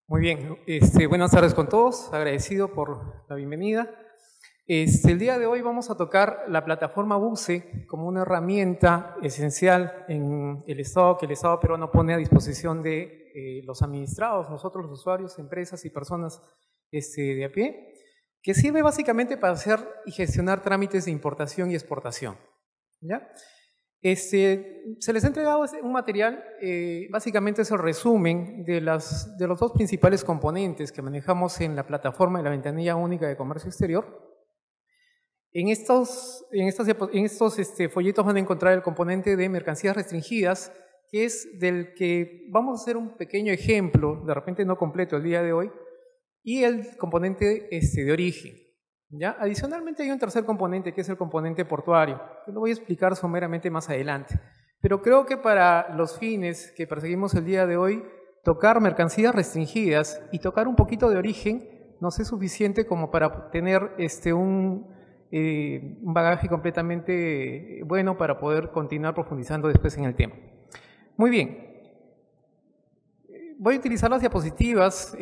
Muy bien, buenas tardes con todos, agradecido por la bienvenida. El día de hoy vamos a tocar la plataforma BUCE como una herramienta esencial en el Estado, que el Estado peruano pone a disposición de los administrados, nosotros los usuarios, empresas y personas de a pie, que sirve básicamente para hacer y gestionar trámites de importación y exportación, ¿ya? Se les ha entregado un material, básicamente es el resumen de los dos principales componentes que manejamos en la plataforma de la ventanilla única de comercio exterior. En estos folletos van a encontrar el componente de mercancías restringidas, que es del que vamos a hacer un pequeño ejemplo, de repente no completo el día de hoy, y el componente de origen. ¿Ya? Adicionalmente hay un tercer componente que es el componente portuario, que lo voy a explicar someramente más adelante. Pero creo que para los fines que perseguimos el día de hoy, tocar mercancías restringidas y tocar un poquito de origen nos es suficiente como para tener un bagaje completamente bueno para poder continuar profundizando después en el tema. Muy bien. Voy a utilizar las diapositivas,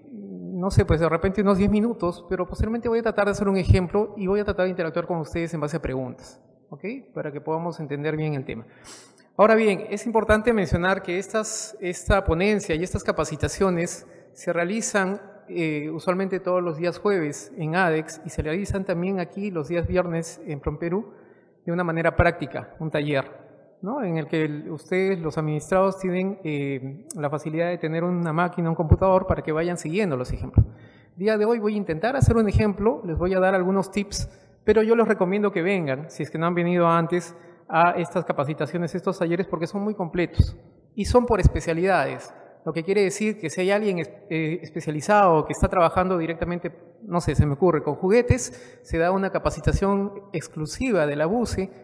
no sé, pues de repente unos 10 minutos, pero posteriormente voy a tratar de hacer un ejemplo y voy a tratar de interactuar con ustedes en base a preguntas, ¿ok? Para que podamos entender bien el tema. Ahora bien, es importante mencionar que esta ponencia y estas capacitaciones se realizan usualmente todos los días jueves en ADEX y se realizan también aquí los días viernes en PROMPERÚ de una manera práctica, un taller, ¿no? En el que ustedes, los administrados, tienen la facilidad de tener una máquina, un computador, para que vayan siguiendo los ejemplos. El día de hoy voy a intentar hacer un ejemplo, les voy a dar algunos tips, pero yo les recomiendo que vengan, si es que no han venido antes, a estas capacitaciones, estos talleres, porque son muy completos y son por especialidades. Lo que quiere decir que si hay alguien especializado que está trabajando directamente, no sé, se me ocurre, con juguetes, se da una capacitación exclusiva de la BUCE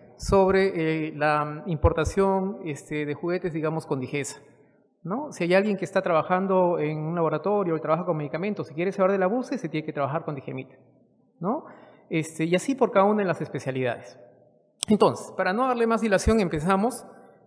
sobre la importación de juguetes, digamos, con DIGESA, ¿no? Si hay alguien que está trabajando en un laboratorio o trabaja con medicamentos, si quiere saber de la BUCE, se tiene que trabajar con DIGEMIT, ¿no? Y así por cada una de las especialidades. Entonces, para no darle más dilación, empezamos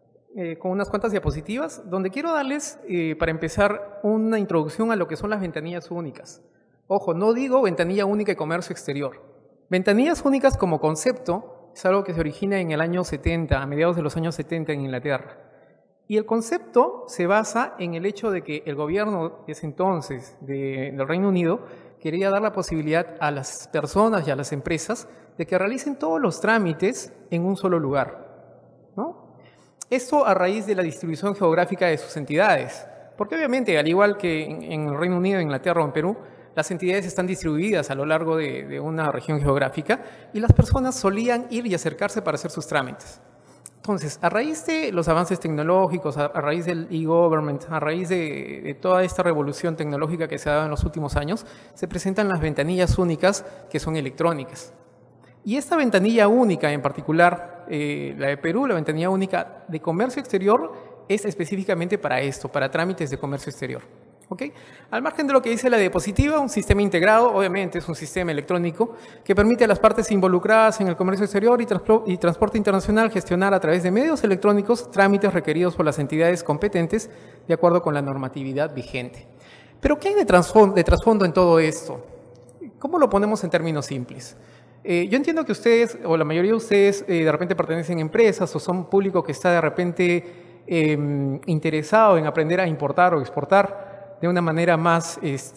con unas cuantas diapositivas, donde quiero darles, para empezar, una introducción a lo que son las ventanillas únicas. Ojo, no digo ventanilla única de comercio exterior. Ventanillas únicas como concepto es algo que se origina en el año 70, a mediados de los años 70 en Inglaterra. Y el concepto se basa en el hecho de que el gobierno de ese entonces del Reino Unido quería dar la posibilidad a las personas y a las empresas de que realicen todos los trámites en un solo lugar, ¿no? Esto a raíz de la distribución geográfica de sus entidades, porque obviamente, al igual que en el Reino Unido, Inglaterra o en Perú, las entidades están distribuidas a lo largo de una región geográfica y las personas solían ir y acercarse para hacer sus trámites. Entonces, a raíz de los avances tecnológicos, a raíz del e-government, a raíz de toda esta revolución tecnológica que se ha dado en los últimos años, se presentan las ventanillas únicas que son electrónicas. Y esta ventanilla única en particular, la de Perú, la ventanilla única de comercio exterior, es específicamente para esto, para trámites de comercio exterior. ¿Okay? Al margen de lo que dice la diapositiva, un sistema integrado, obviamente es un sistema electrónico que permite a las partes involucradas en el comercio exterior y transporte internacional gestionar a través de medios electrónicos trámites requeridos por las entidades competentes de acuerdo con la normatividad vigente. Pero ¿qué hay de trasfondo en todo esto? ¿Cómo lo ponemos en términos simples? Yo entiendo que ustedes, o la mayoría de ustedes, de repente pertenecen a empresas o son público que está de repente interesado en aprender a importar o exportar de una manera más,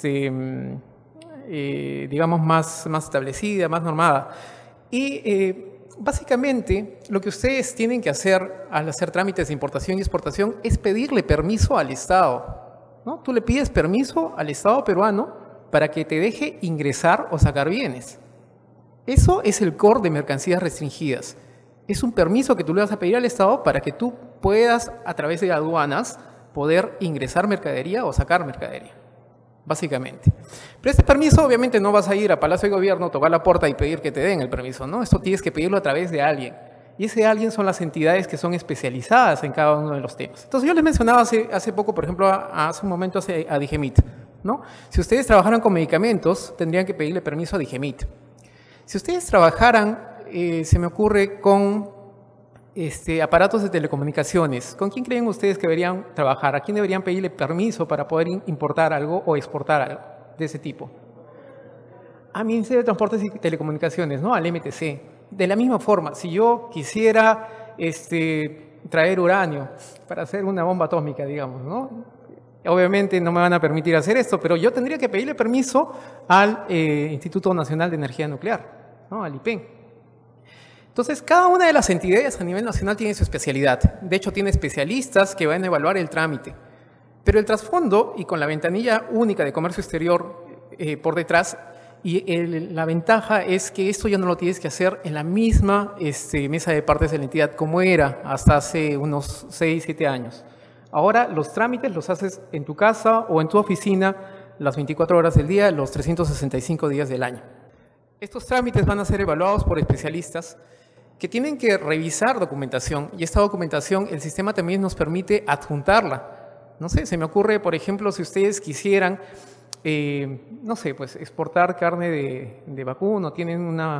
digamos, más establecida, más normada. Y básicamente lo que ustedes tienen que hacer al hacer trámites de importación y exportación es pedirle permiso al Estado, ¿no? Tú le pides permiso al Estado peruano para que te deje ingresar o sacar bienes. Eso es el core de mercancías restringidas. Es un permiso que tú le vas a pedir al Estado para que tú puedas, a través de aduanas, poder ingresar mercadería o sacar mercadería, básicamente. Pero este permiso, obviamente, no vas a ir a Palacio de Gobierno, tocar la puerta y pedir que te den el permiso, ¿no? Esto tienes que pedirlo a través de alguien. Y ese alguien son las entidades que son especializadas en cada uno de los temas. Entonces, yo les mencionaba hace poco, por ejemplo, hace un momento a DIGEMIT, ¿no? Si ustedes trabajaran con medicamentos, tendrían que pedirle permiso a DIGEMIT. Si ustedes trabajaran, se me ocurre, con aparatos de telecomunicaciones. ¿Con quién creen ustedes que deberían trabajar? ¿A quién deberían pedirle permiso para poder importar algo o exportar algo de ese tipo? Al Ministerio de Transportes y Telecomunicaciones, ¿no? Al MTC. De la misma forma, si yo quisiera traer uranio para hacer una bomba atómica, digamos, ¿no? Obviamente no me van a permitir hacer esto, pero yo tendría que pedirle permiso al Instituto Nacional de Energía Nuclear, ¿no? Al IPEN. Entonces, cada una de las entidades a nivel nacional tiene su especialidad. De hecho, tiene especialistas que van a evaluar el trámite. Pero el trasfondo, y con la ventanilla única de comercio exterior por detrás, la ventaja es que esto ya no lo tienes que hacer en la misma mesa de partes de la entidad como era hasta hace unos 6, 7 años. Ahora los trámites los haces en tu casa o en tu oficina las 24 horas del día, los 365 días del año. Estos trámites van a ser evaluados por especialistas que tienen que revisar documentación, y esta documentación el sistema también nos permite adjuntarla. No sé, se me ocurre, por ejemplo, si ustedes quisieran no sé, pues exportar carne de vacuno, tienen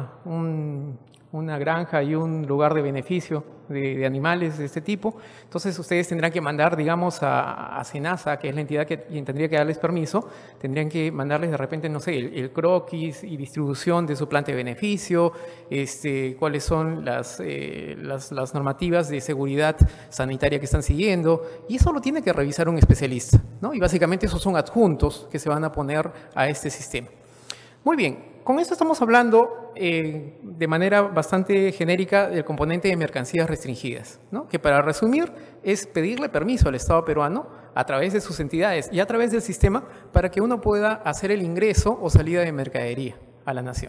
una granja y un lugar de beneficio de animales de este tipo, entonces ustedes tendrán que mandar, digamos, a SENASA, que es la entidad quien tendría que darles permiso, tendrían que mandarles de repente, no sé, el croquis y distribución de su planta de beneficio, cuáles son las normativas de seguridad sanitaria que están siguiendo, y eso lo tiene que revisar un especialista, ¿no? Y básicamente esos son adjuntos que se van a poner a este sistema. Muy bien. Con esto estamos hablando de manera bastante genérica del componente de mercancías restringidas, ¿no? Que para resumir es pedirle permiso al Estado peruano a través de sus entidades y a través del sistema para que uno pueda hacer el ingreso o salida de mercadería a la nación.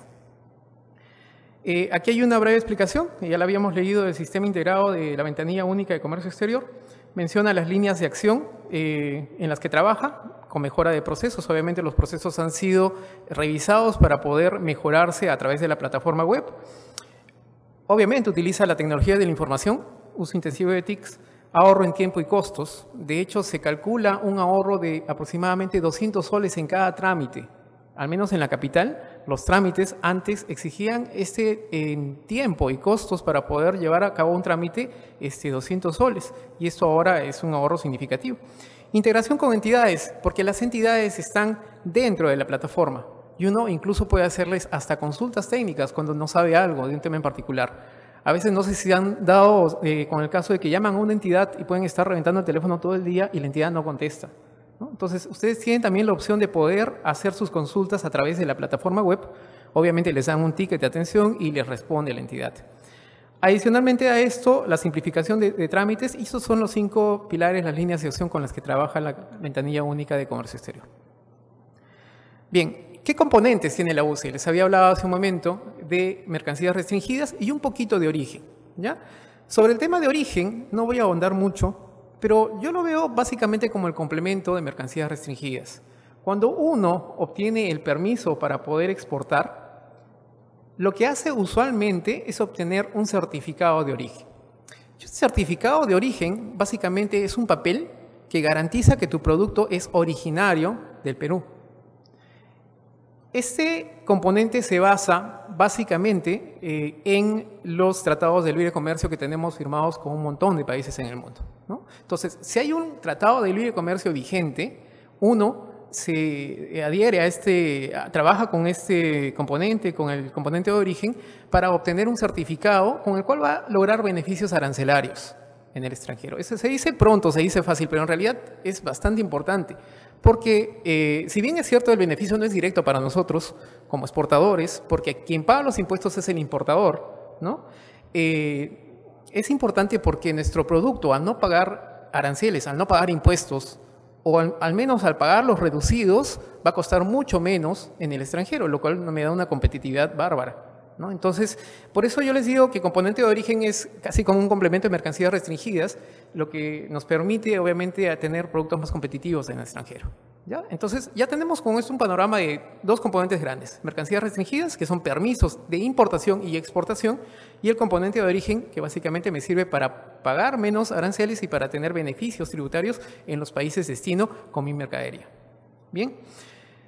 Aquí hay una breve explicación, que ya la habíamos leído del Sistema Integrado de la Ventanilla Única de Comercio Exterior. Menciona las líneas de acción en las que trabaja, con mejora de procesos. Obviamente los procesos han sido revisados para poder mejorarse a través de la plataforma web. Obviamente utiliza la tecnología de la información, uso intensivo de TICs, ahorro en tiempo y costos. De hecho, se calcula un ahorro de aproximadamente 200 soles en cada trámite. Al menos en la capital, los trámites antes exigían tiempo y costos para poder llevar a cabo un trámite 200 soles. Y esto ahora es un ahorro significativo. Integración con entidades, porque las entidades están dentro de la plataforma y uno incluso puede hacerles hasta consultas técnicas cuando no sabe algo de un tema en particular. A veces no sé si han dado con el caso de que llaman a una entidad y pueden estar reventando el teléfono todo el día y la entidad no contesta, ¿no? Entonces, ustedes tienen también la opción de poder hacer sus consultas a través de la plataforma web. Obviamente les dan un ticket de atención y les responde la entidad. Adicionalmente a esto, la simplificación de trámites, y esos son los 5 pilares, las líneas de acción con las que trabaja la Ventanilla Única de Comercio Exterior. Bien, ¿qué componentes tiene la UCE? Les había hablado hace un momento de mercancías restringidas y un poquito de origen, ¿ya? Sobre el tema de origen no voy a ahondar mucho, pero yo lo veo básicamente como el complemento de mercancías restringidas. Cuando uno obtiene el permiso para poder exportar, lo que hace usualmente es obtener un certificado de origen. Este certificado de origen básicamente es un papel que garantiza que tu producto es originario del Perú. Este componente se basa básicamente en los tratados de libre comercio que tenemos firmados con un montón de países en el mundo, ¿no? Entonces, si hay un tratado de libre comercio vigente, uno se adhiere trabaja con este componente, con el componente de origen, para obtener un certificado con el cual va a lograr beneficios arancelarios en el extranjero. Eso se dice pronto, se dice fácil, pero en realidad es bastante importante, porque si bien es cierto el beneficio no es directo para nosotros como exportadores, porque quien paga los impuestos es el importador, ¿no? Es importante porque nuestro producto, al no pagar aranceles, al no pagar impuestos, o al menos al pagar los reducidos, va a costar mucho menos en el extranjero, lo cual me da una competitividad bárbara, ¿no? Entonces, por eso yo les digo que componente de origen es casi como un complemento de mercancías restringidas, lo que nos permite, obviamente, tener productos más competitivos en el extranjero, ¿ya? Entonces, ya tenemos con esto un panorama de 2 componentes grandes: mercancías restringidas, que son permisos de importación y exportación, y el componente de origen, que básicamente me sirve para pagar menos aranceles y para tener beneficios tributarios en los países destino con mi mercadería. Bien.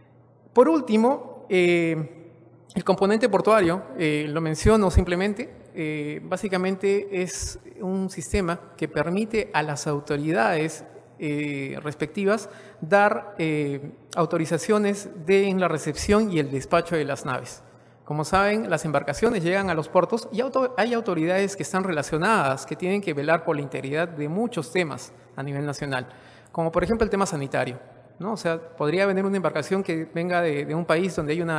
Por último, el componente portuario, lo menciono simplemente, básicamente es un sistema que permite a las autoridades respectivas dar autorizaciones en la recepción y el despacho de las naves. Como saben, las embarcaciones llegan a los puertos y hay autoridades que están relacionadas, que tienen que velar por la integridad de muchos temas a nivel nacional, como por ejemplo el tema sanitario, ¿no? O sea, podría venir una embarcación que venga de un país donde hay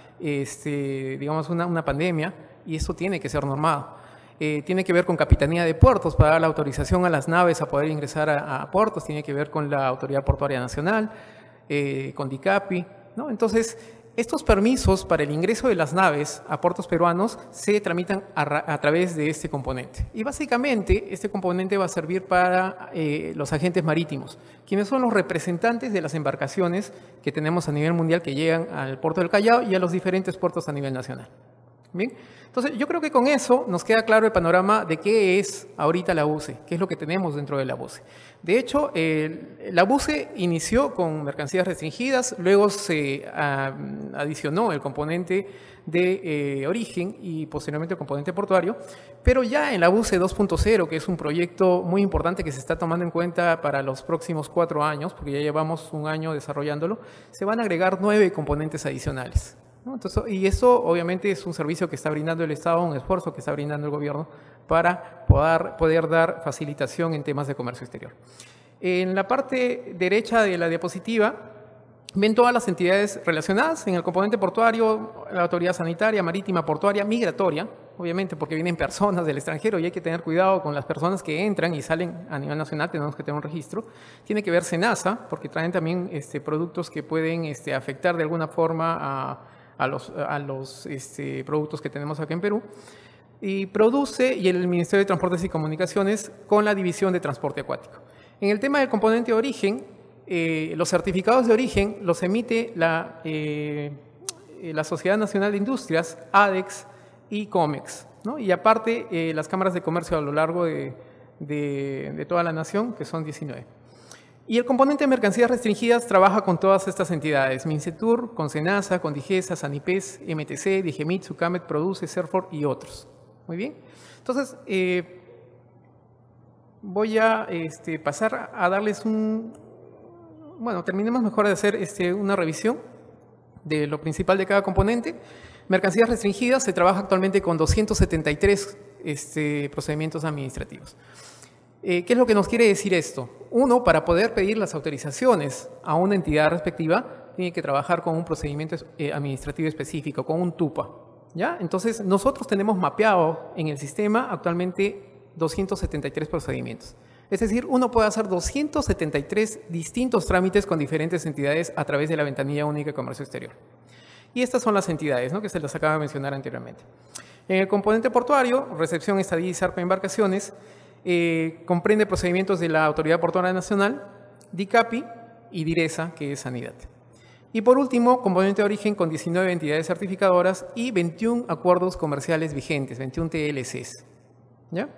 digamos una pandemia, y eso tiene que ser normado. Tiene que ver con Capitanía de Puertos para dar la autorización a las naves a poder ingresar a puertos, tiene que ver con la Autoridad Portuaria Nacional, con DICAPI, ¿no? Entonces, estos permisos para el ingreso de las naves a puertos peruanos se tramitan a través de este componente. Y básicamente este componente va a servir para los agentes marítimos, quienes son los representantes de las embarcaciones que tenemos a nivel mundial que llegan al puerto del Callao y a los diferentes puertos a nivel nacional. Bien, entonces yo creo que con eso nos queda claro el panorama de qué es ahorita la BUCE, qué es lo que tenemos dentro de la BUCE. De hecho, la BUCE inició con mercancías restringidas, luego se adicionó el componente de origen y posteriormente el componente portuario, pero ya en la BUCE 2.0, que es un proyecto muy importante que se está tomando en cuenta para los próximos 4 años, porque ya llevamos un año desarrollándolo, se van a agregar 9 componentes adicionales, ¿no? Entonces, y eso obviamente es un servicio que está brindando el Estado, un esfuerzo que está brindando el gobierno para poder dar facilitación en temas de comercio exterior. En la parte derecha de la diapositiva ven todas las entidades relacionadas en el componente portuario, la autoridad sanitaria, marítima, portuaria, migratoria, obviamente porque vienen personas del extranjero y hay que tener cuidado con las personas que entran y salen a nivel nacional, tenemos que tener un registro. Tiene que ver SENASA, porque traen también productos que pueden afectar de alguna forma a los productos que tenemos aquí en Perú, y produce y el Ministerio de Transportes y Comunicaciones con la División de Transporte Acuático. En el tema del componente de origen, los certificados de origen los emite la Sociedad Nacional de Industrias, ADEX y COMEX, ¿no? Y aparte las cámaras de comercio a lo largo de toda la nación, que son 19. Y el componente de mercancías restringidas trabaja con todas estas entidades, Mincetur, con SENASA, con DIGESA, SANIPES, MTC, DIGEMIT, SUCAMET, Produce, CERFOR y otros. Muy bien. Entonces, voy a pasar a darles bueno, terminemos mejor de hacer una revisión de lo principal de cada componente. Mercancías restringidas, se trabaja actualmente con 273 procedimientos administrativos. ¿Qué es lo que nos quiere decir esto? Uno, para poder pedir las autorizaciones a una entidad respectiva, tiene que trabajar con un procedimiento administrativo específico, con un TUPA, ¿ya? Entonces, nosotros tenemos mapeado en el sistema actualmente 273 procedimientos. Es decir, uno puede hacer 273 distintos trámites con diferentes entidades a través de la ventanilla única de comercio exterior. Y estas son las entidades, ¿no?, que se las acaba de mencionar anteriormente. En el componente portuario, recepción, estadía y zarpa de embarcaciones, comprende procedimientos de la Autoridad Portuaria Nacional, DICAPI y DIRESA, que es Sanidad. Y por último, componente de origen con 19 entidades certificadoras y 21 acuerdos comerciales vigentes, 21 TLCs. ¿Ya?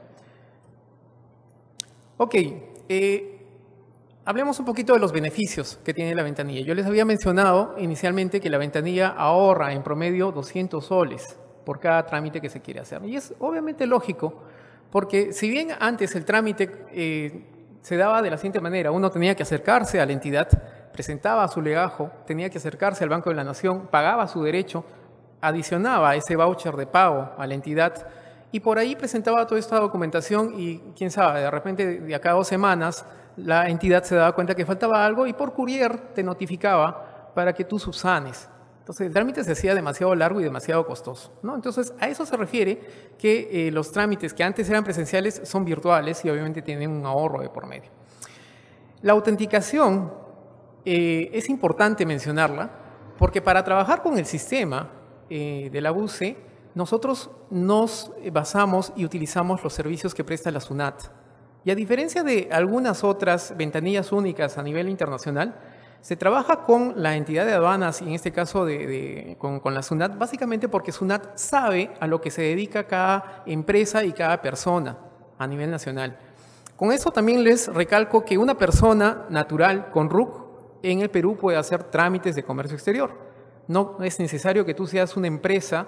Ok, hablemos un poquito de los beneficios que tiene la ventanilla. Yo les había mencionado inicialmente que la ventanilla ahorra en promedio 200 soles por cada trámite que se quiere hacer. Y es obviamente lógico, porque si bien antes el trámite se daba de la siguiente manera, uno tenía que acercarse a la entidad, presentaba su legajo, tenía que acercarse al Banco de la Nación, pagaba su derecho, adicionaba ese voucher de pago a la entidad y por ahí presentaba toda esta documentación y quién sabe, de repente de acá a 2 semanas la entidad se daba cuenta que faltaba algo y por courier te notificaba para que tú subsanes. Entonces, el trámite se hacía demasiado largo y demasiado costoso, ¿no? Entonces, a eso se refiere que los trámites que antes eran presenciales son virtuales y obviamente tienen un ahorro de por medio. La autenticación es importante mencionarla porque para trabajar con el sistema de la BUCE, nosotros nos basamos y utilizamos los servicios que presta la SUNAT. Y a diferencia de algunas otras ventanillas únicas a nivel internacional, se trabaja con la entidad de aduanas y en este caso con la SUNAT, básicamente porque SUNAT sabe a lo que se dedica cada empresa y cada persona a nivel nacional. Con eso también les recalco que una persona natural con RUC en el Perú puede hacer trámites de comercio exterior. No es necesario que tú seas una empresa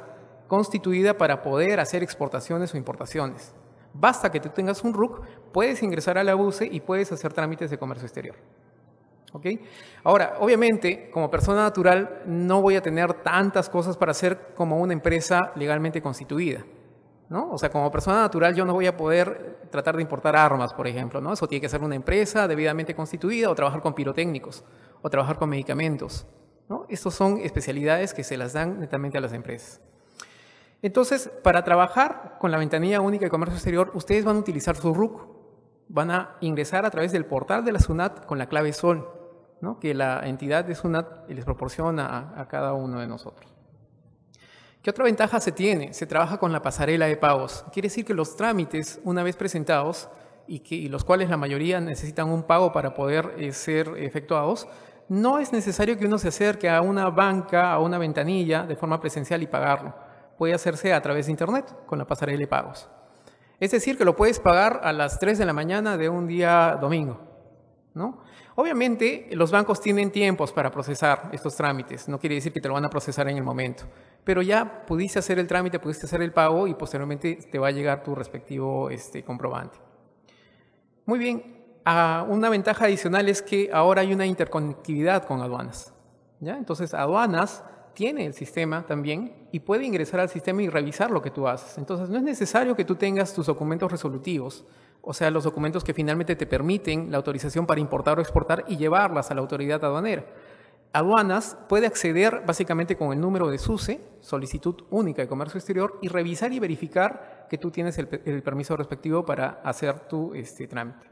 constituida para poder hacer exportaciones o importaciones. Basta que tú tengas un RUC, puedes ingresar a la BUCE y puedes hacer trámites de comercio exterior. ¿Ok? Ahora, obviamente, como persona natural, no voy a tener tantas cosas para hacer como una empresa legalmente constituida, ¿no? O sea, como persona natural yo no voy a poder tratar de importar armas, por ejemplo, ¿no? Eso tiene que ser una empresa debidamente constituida o trabajar con pirotécnicos o trabajar con medicamentos, ¿no? Estas son especialidades que se las dan netamente a las empresas. Entonces, para trabajar con la ventanilla única de comercio exterior, ustedes van a utilizar su RUC, van a ingresar a través del portal de la SUNAT con la clave SOL, ¿no? Que la entidad de SUNAT les proporciona a cada uno de nosotros. ¿Qué otra ventaja se tiene? Se trabaja con la pasarela de pagos. Quiere decir que los trámites, una vez presentados, y los cuales la mayoría necesitan un pago para poder ser efectuados, no es necesario que uno se acerque a una banca, a una ventanilla de forma presencial y pagarlo. Puede hacerse a través de internet con la pasarela de pagos. Es decir, que lo puedes pagar a las 3 de la mañana de un día domingo, ¿no? Obviamente, los bancos tienen tiempos para procesar estos trámites. No quiere decir que te lo van a procesar en el momento. Pero ya pudiste hacer el trámite, pudiste hacer el pago y posteriormente te va a llegar tu respectivo comprobante. Muy bien. Una ventaja adicional es que ahora hay una interconectividad con aduanas, ¿ya? Entonces, aduanas tiene el sistema también y puede ingresar al sistema y revisar lo que tú haces. Entonces, no es necesario que tú tengas tus documentos resolutivos, o sea, los documentos que finalmente te permiten la autorización para importar o exportar y llevarlas a la autoridad aduanera. Aduanas puede acceder básicamente con el número de SUCE, Solicitud Única de Comercio Exterior, y revisar y verificar que tú tienes el permiso respectivo para hacer tu trámite.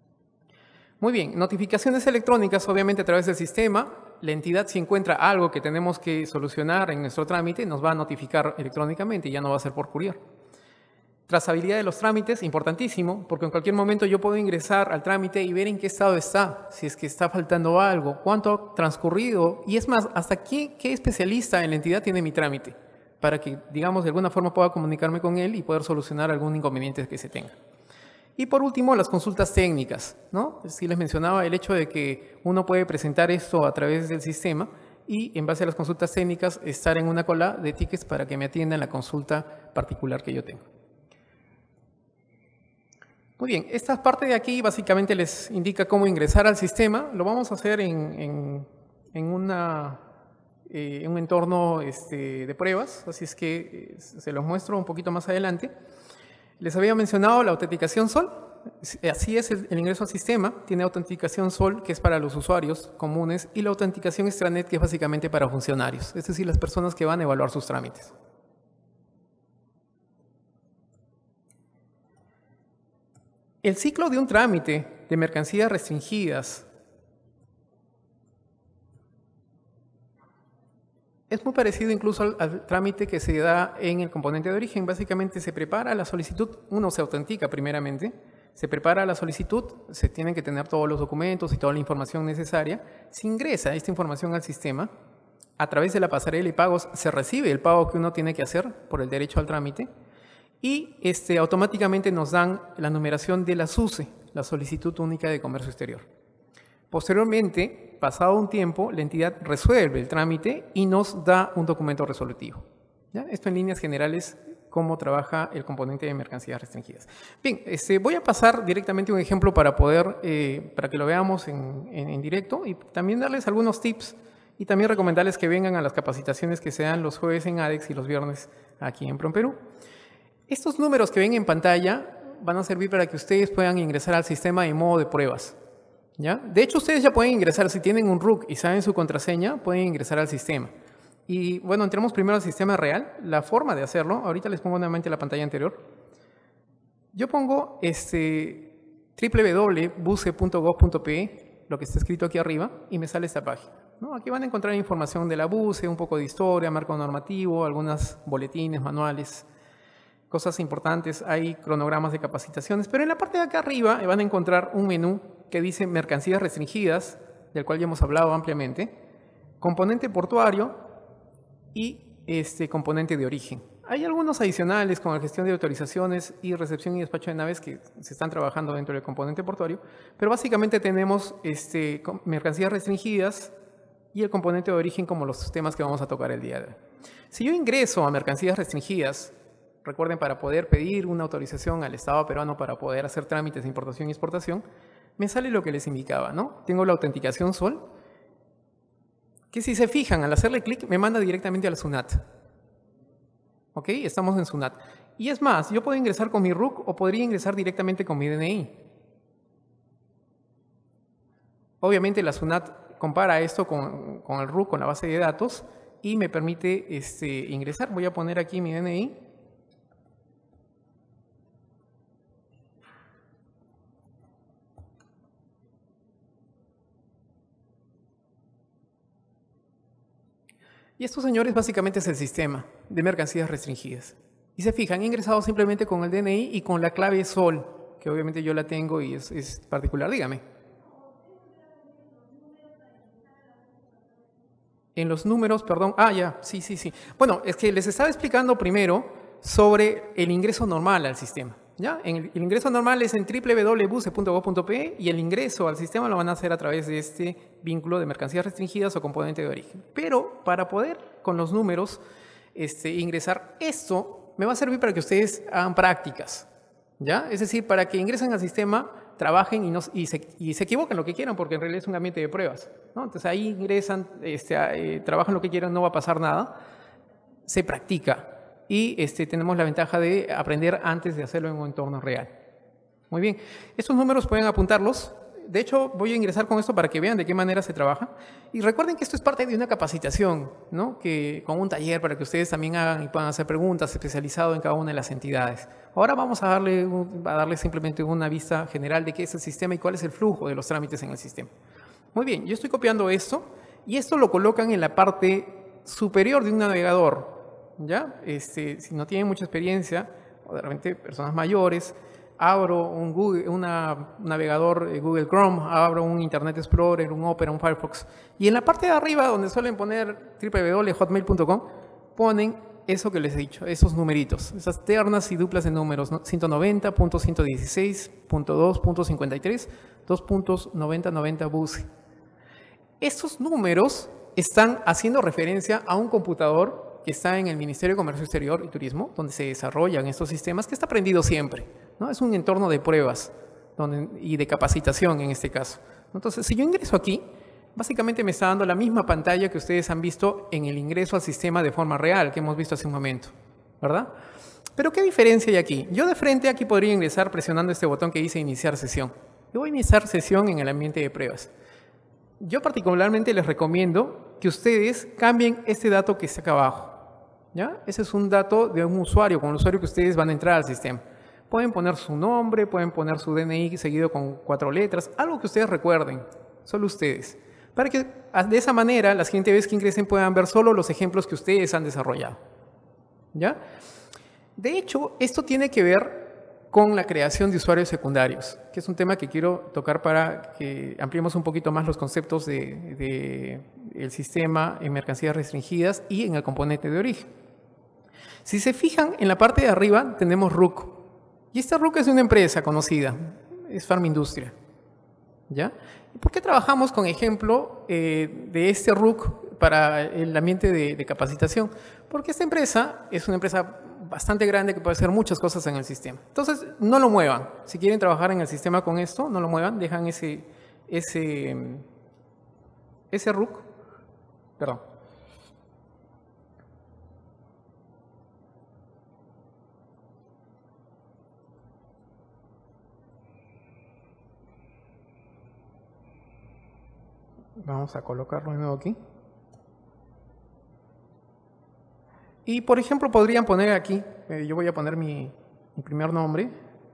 Muy bien, notificaciones electrónicas, obviamente a través del sistema. La entidad, si encuentra algo que tenemos que solucionar en nuestro trámite, nos va a notificar electrónicamente y ya no va a ser por courier. Trazabilidad de los trámites, importantísimo, porque en cualquier momento yo puedo ingresar al trámite y ver en qué estado está, si es que está faltando algo, cuánto ha transcurrido, y es más, hasta qué especialista en la entidad tiene mi trámite, para que, digamos, de alguna forma pueda comunicarme con él y poder solucionar algún inconveniente que se tenga. Y por último, las consultas técnicas, ¿no? Sí les mencionaba el hecho de que uno puede presentar esto a través del sistema y en base a las consultas técnicas estar en una cola de tickets para que me atiendan la consulta particular que yo tengo. Muy bien, esta parte de aquí básicamente les indica cómo ingresar al sistema. Lo vamos a hacer en un entorno de pruebas, así es que se los muestro un poquito más adelante. Les había mencionado la autenticación SOL. Así es el ingreso al sistema. Tiene autenticación SOL, que es para los usuarios comunes, y la autenticación extranet, que es básicamente para funcionarios, es decir, las personas que van a evaluar sus trámites. El ciclo de un trámite de mercancías restringidas es muy parecido incluso al trámite que se da en el componente de origen. Básicamente se prepara la solicitud, uno se autentica primeramente, se prepara la solicitud, se tienen que tener todos los documentos y toda la información necesaria, se ingresa esta información al sistema, a través de la pasarela y pagos se recibe el pago que uno tiene que hacer por el derecho al trámite y automáticamente nos dan la numeración de la SUCE, la Solicitud Única de Comercio Exterior. Posteriormente, pasado un tiempo, la entidad resuelve el trámite y nos da un documento resolutivo. ¿Ya? Esto en líneas generales, cómo trabaja el componente de mercancías restringidas. Bien, voy a pasar directamente un ejemplo para que lo veamos en directo y también darles algunos tips y también recomendarles que vengan a las capacitaciones que se dan los jueves en ADEX y los viernes aquí en PROMPERÚ. Estos números que ven en pantalla van a servir para que ustedes puedan ingresar al sistema en modo de pruebas. ¿Ya? De hecho, ustedes ya pueden ingresar, si tienen un RUC y saben su contraseña, pueden ingresar al sistema. Y bueno, entremos primero al sistema real. La forma de hacerlo, ahorita les pongo nuevamente la pantalla anterior. Yo pongo www.buce.gov.pe, lo que está escrito aquí arriba, y me sale esta página, ¿no? Aquí van a encontrar información de la BUCE, un poco de historia, marco normativo, algunos boletines, manuales, cosas importantes, hay cronogramas de capacitaciones, pero en la parte de acá arriba van a encontrar un menú que dice mercancías restringidas, del cual ya hemos hablado ampliamente, componente portuario y componente de origen. Hay algunos adicionales como la gestión de autorizaciones y recepción y despacho de naves que se están trabajando dentro del componente portuario, pero básicamente tenemos mercancías restringidas y el componente de origen como los temas que vamos a tocar el día de hoy. Si yo ingreso a mercancías restringidas, recuerden, para poder pedir una autorización al Estado peruano para poder hacer trámites de importación y exportación, me sale lo que les indicaba, ¿no? Tengo la autenticación SOL, que si se fijan, al hacerle clic, me manda directamente a la SUNAT. ¿Ok? Estamos en SUNAT. Y es más, yo puedo ingresar con mi RUC o podría ingresar directamente con mi DNI. Obviamente la SUNAT compara esto con el RUC, con la base de datos, y me permite ingresar. Voy a poner aquí mi DNI. Y estos señores básicamente es el sistema de mercancías restringidas. Y se fijan, he ingresado simplemente con el DNI y con la clave SOL, que obviamente yo la tengo y es particular. Dígame. En los números, perdón. Ah, ya, sí. Bueno, es que les estaba explicando primero sobre el ingreso normal al sistema. ¿Ya? El ingreso normal es en www.buce.gov.pe y el ingreso al sistema lo van a hacer a través de este vínculo de mercancías restringidas o componente de origen. Pero para poder con los números ingresar, esto me va a servir para que ustedes hagan prácticas. ¿Ya? Es decir, para que ingresen al sistema, trabajen y se equivoquen lo que quieran, porque en realidad es un ambiente de pruebas, ¿no? Entonces ahí ingresan, trabajan lo que quieran, no va a pasar nada, se practica. Y tenemos la ventaja de aprender antes de hacerlo en un entorno real. Muy bien, estos números pueden apuntarlos. De hecho, voy a ingresar con esto para que vean de qué manera se trabaja. Y recuerden que esto es parte de una capacitación, ¿no? Con un taller para que ustedes también hagan y puedan hacer preguntas especializado en cada una de las entidades. Ahora vamos a darle simplemente una vista general de qué es el sistema y cuál es el flujo de los trámites en el sistema. Muy bien, yo estoy copiando esto y esto lo colocan en la parte superior de un navegador. ¿Ya? Si no tienen mucha experiencia, o de repente personas mayores, abro un navegador Google Chrome, abro un Internet Explorer, un Opera, un Firefox, y en la parte de arriba, donde suelen poner www.hotmail.com, ponen eso que les he dicho, esos numeritos, esas ternas y duplas de números, ¿no? 190.116.2.53, 2.9090 buce. Estos números están haciendo referencia a un computador que está en el Ministerio de Comercio Exterior y Turismo, donde se desarrollan estos sistemas, que está prendido siempre, ¿no? Es un entorno de pruebas y de capacitación en este caso. Entonces, si yo ingreso aquí, básicamente me está dando la misma pantalla que ustedes han visto en el ingreso al sistema de forma real, que hemos visto hace un momento, ¿verdad? Pero ¿qué diferencia hay aquí? Yo de frente aquí podría ingresar presionando este botón que dice Iniciar sesión. Yo voy a iniciar sesión en el ambiente de pruebas. Yo particularmente les recomiendo que ustedes cambien este dato que está acá abajo. ¿Ya? Ese es un dato de un usuario, con el usuario que ustedes van a entrar al sistema. Pueden poner su nombre, pueden poner su DNI seguido con 4 letras, algo que ustedes recuerden, solo ustedes. Para que de esa manera la siguiente vez que ingresen puedan ver solo los ejemplos que ustedes han desarrollado. ¿Ya? De hecho, esto tiene que ver con la creación de usuarios secundarios, que es un tema que quiero tocar para que ampliemos un poquito más los conceptos del sistema en mercancías restringidas y en el componente de origen. Si se fijan, en la parte de arriba tenemos RUC. Y esta RUC es una empresa conocida, es Farmindustria. ¿Ya? ¿Y por qué trabajamos con ejemplo de este RUC para el ambiente de capacitación? Porque esta empresa es una empresa bastante grande que puede hacer muchas cosas en el sistema. Entonces, no lo muevan. Si quieren trabajar en el sistema con esto, no lo muevan. Dejan ese RUC. Perdón. Vamos a colocarlo de nuevo aquí. Y, por ejemplo, podrían poner aquí, yo voy a poner mi primer nombre.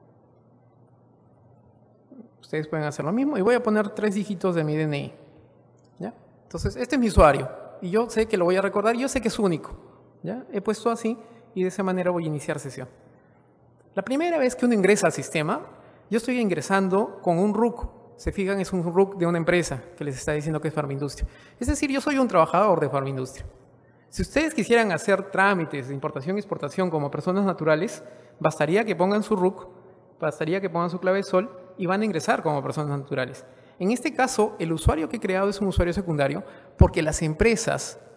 Ustedes pueden hacer lo mismo. Y voy a poner 3 dígitos de mi DNI. ¿Ya? Entonces, este es mi usuario. Y yo sé que lo voy a recordar. Yo sé que es único. ¿Ya? He puesto así y de esa manera voy a iniciar sesión. La primera vez que uno ingresa al sistema, yo estoy ingresando con un RUC. Se fijan, es un RUC de una empresa que les está diciendo que es Farmindustria. Es decir, yo soy un trabajador de Farmindustria. Si ustedes quisieran hacer trámites de importación y exportación como personas naturales, bastaría que pongan su RUC, bastaría que pongan su clave SOL y van a ingresar como personas naturales. En este caso, el usuario que he creado es un usuario secundario porque las empresas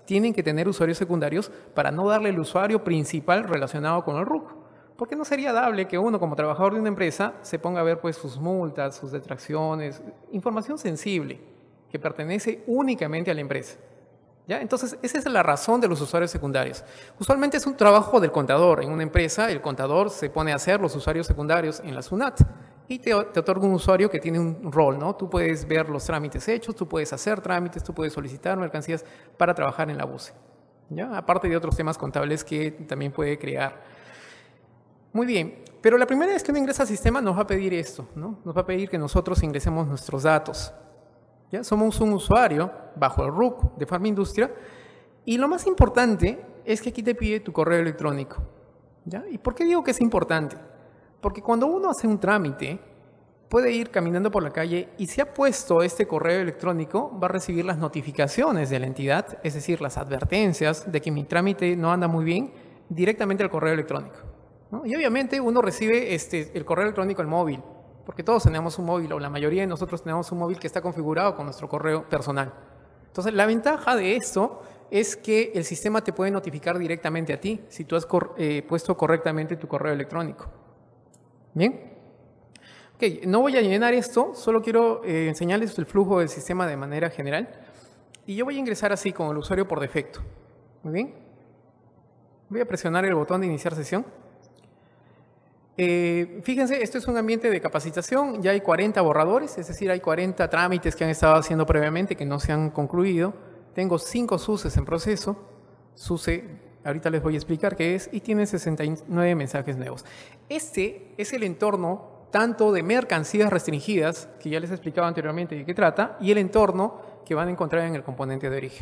tienen que tener usuarios secundarios para no darle el usuario principal relacionado con el RUC. Porque no sería dable que uno, como trabajador de una empresa, se ponga a ver pues, sus multas, sus detracciones, información sensible que pertenece únicamente a la empresa. ¿Ya? Entonces, esa es la razón de los usuarios secundarios. Usualmente es un trabajo del contador. En una empresa, el contador se pone a hacer los usuarios secundarios en la SUNAT y te otorga un usuario que tiene un rol, ¿no? Tú puedes ver los trámites hechos, tú puedes hacer trámites, tú puedes solicitar mercancías para trabajar en la BUCE, ¿ya? Aparte de otros temas contables que también puede crear. Muy bien, pero la primera vez que uno ingresa al sistema nos va a pedir esto, ¿no? Nos va a pedir que nosotros ingresemos nuestros datos. ¿Ya? Somos un usuario bajo el RUC de Farmindustria y lo más importante es que aquí te pide tu correo electrónico. ¿Ya? ¿Y por qué digo que es importante? Porque cuando uno hace un trámite, puede ir caminando por la calle y si ha puesto este correo electrónico, va a recibir las notificaciones de la entidad, es decir, las advertencias de que mi trámite no anda muy bien, directamente al correo electrónico, ¿no? Y obviamente uno recibe el correo electrónico al móvil, porque todos tenemos un móvil, o la mayoría de nosotros tenemos un móvil que está configurado con nuestro correo personal. Entonces, la ventaja de esto es que el sistema te puede notificar directamente a ti si tú has puesto correctamente tu correo electrónico. ¿Bien? Ok, no voy a llenar esto, solo quiero enseñarles el flujo del sistema de manera general. Y yo voy a ingresar así con el usuario por defecto. Muy bien. Voy a presionar el botón de iniciar sesión. Fíjense, esto es un ambiente de capacitación, ya hay 40 borradores, es decir, hay 40 trámites que han estado haciendo previamente que no se han concluido. Tengo 5 SUSEs en proceso. SUSE, ahorita les voy a explicar qué es, y tiene 69 mensajes nuevos. Este es el entorno tanto de mercancías restringidas, que ya les he explicado anteriormente de qué trata, y el entorno que van a encontrar en el componente de origen.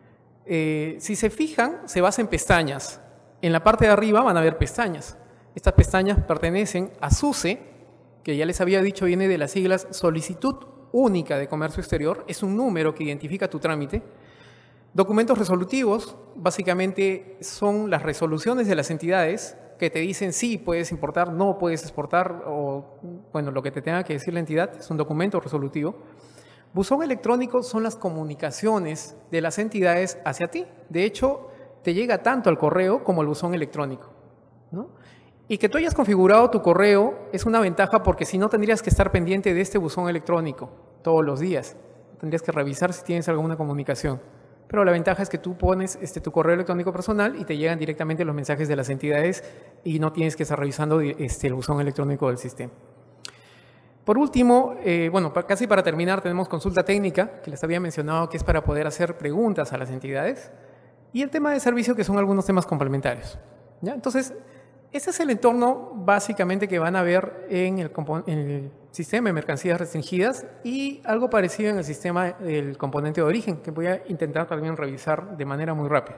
Si se fijan, se basa en pestañas. En la parte de arriba van a ver pestañas. Estas pestañas pertenecen a SUSE, que ya les había dicho viene de las siglas Solicitud Única de Comercio Exterior, es un número que identifica tu trámite. Documentos resolutivos, básicamente son las resoluciones de las entidades que te dicen sí, puedes importar, no puedes exportar, o bueno, lo que te tenga que decir la entidad es un documento resolutivo. Buzón electrónico son las comunicaciones de las entidades hacia ti. De hecho, te llega tanto al correo como al buzón electrónico, ¿no? Y que tú hayas configurado tu correo es una ventaja porque si no tendrías que estar pendiente de este buzón electrónico todos los días. Tendrías que revisar si tienes alguna comunicación. Pero la ventaja es que tú pones tu correo electrónico personal y te llegan directamente los mensajes de las entidades y no tienes que estar revisando el buzón electrónico del sistema. Por último, bueno, casi para terminar, tenemos consulta técnica, que les había mencionado que es para poder hacer preguntas a las entidades, y el tema de servicio, que son algunos temas complementarios. ¿Ya? Entonces, ese es el entorno básicamente que van a ver en el sistema de mercancías restringidas y algo parecido en el sistema del componente de origen, que voy a intentar también revisar de manera muy rápida.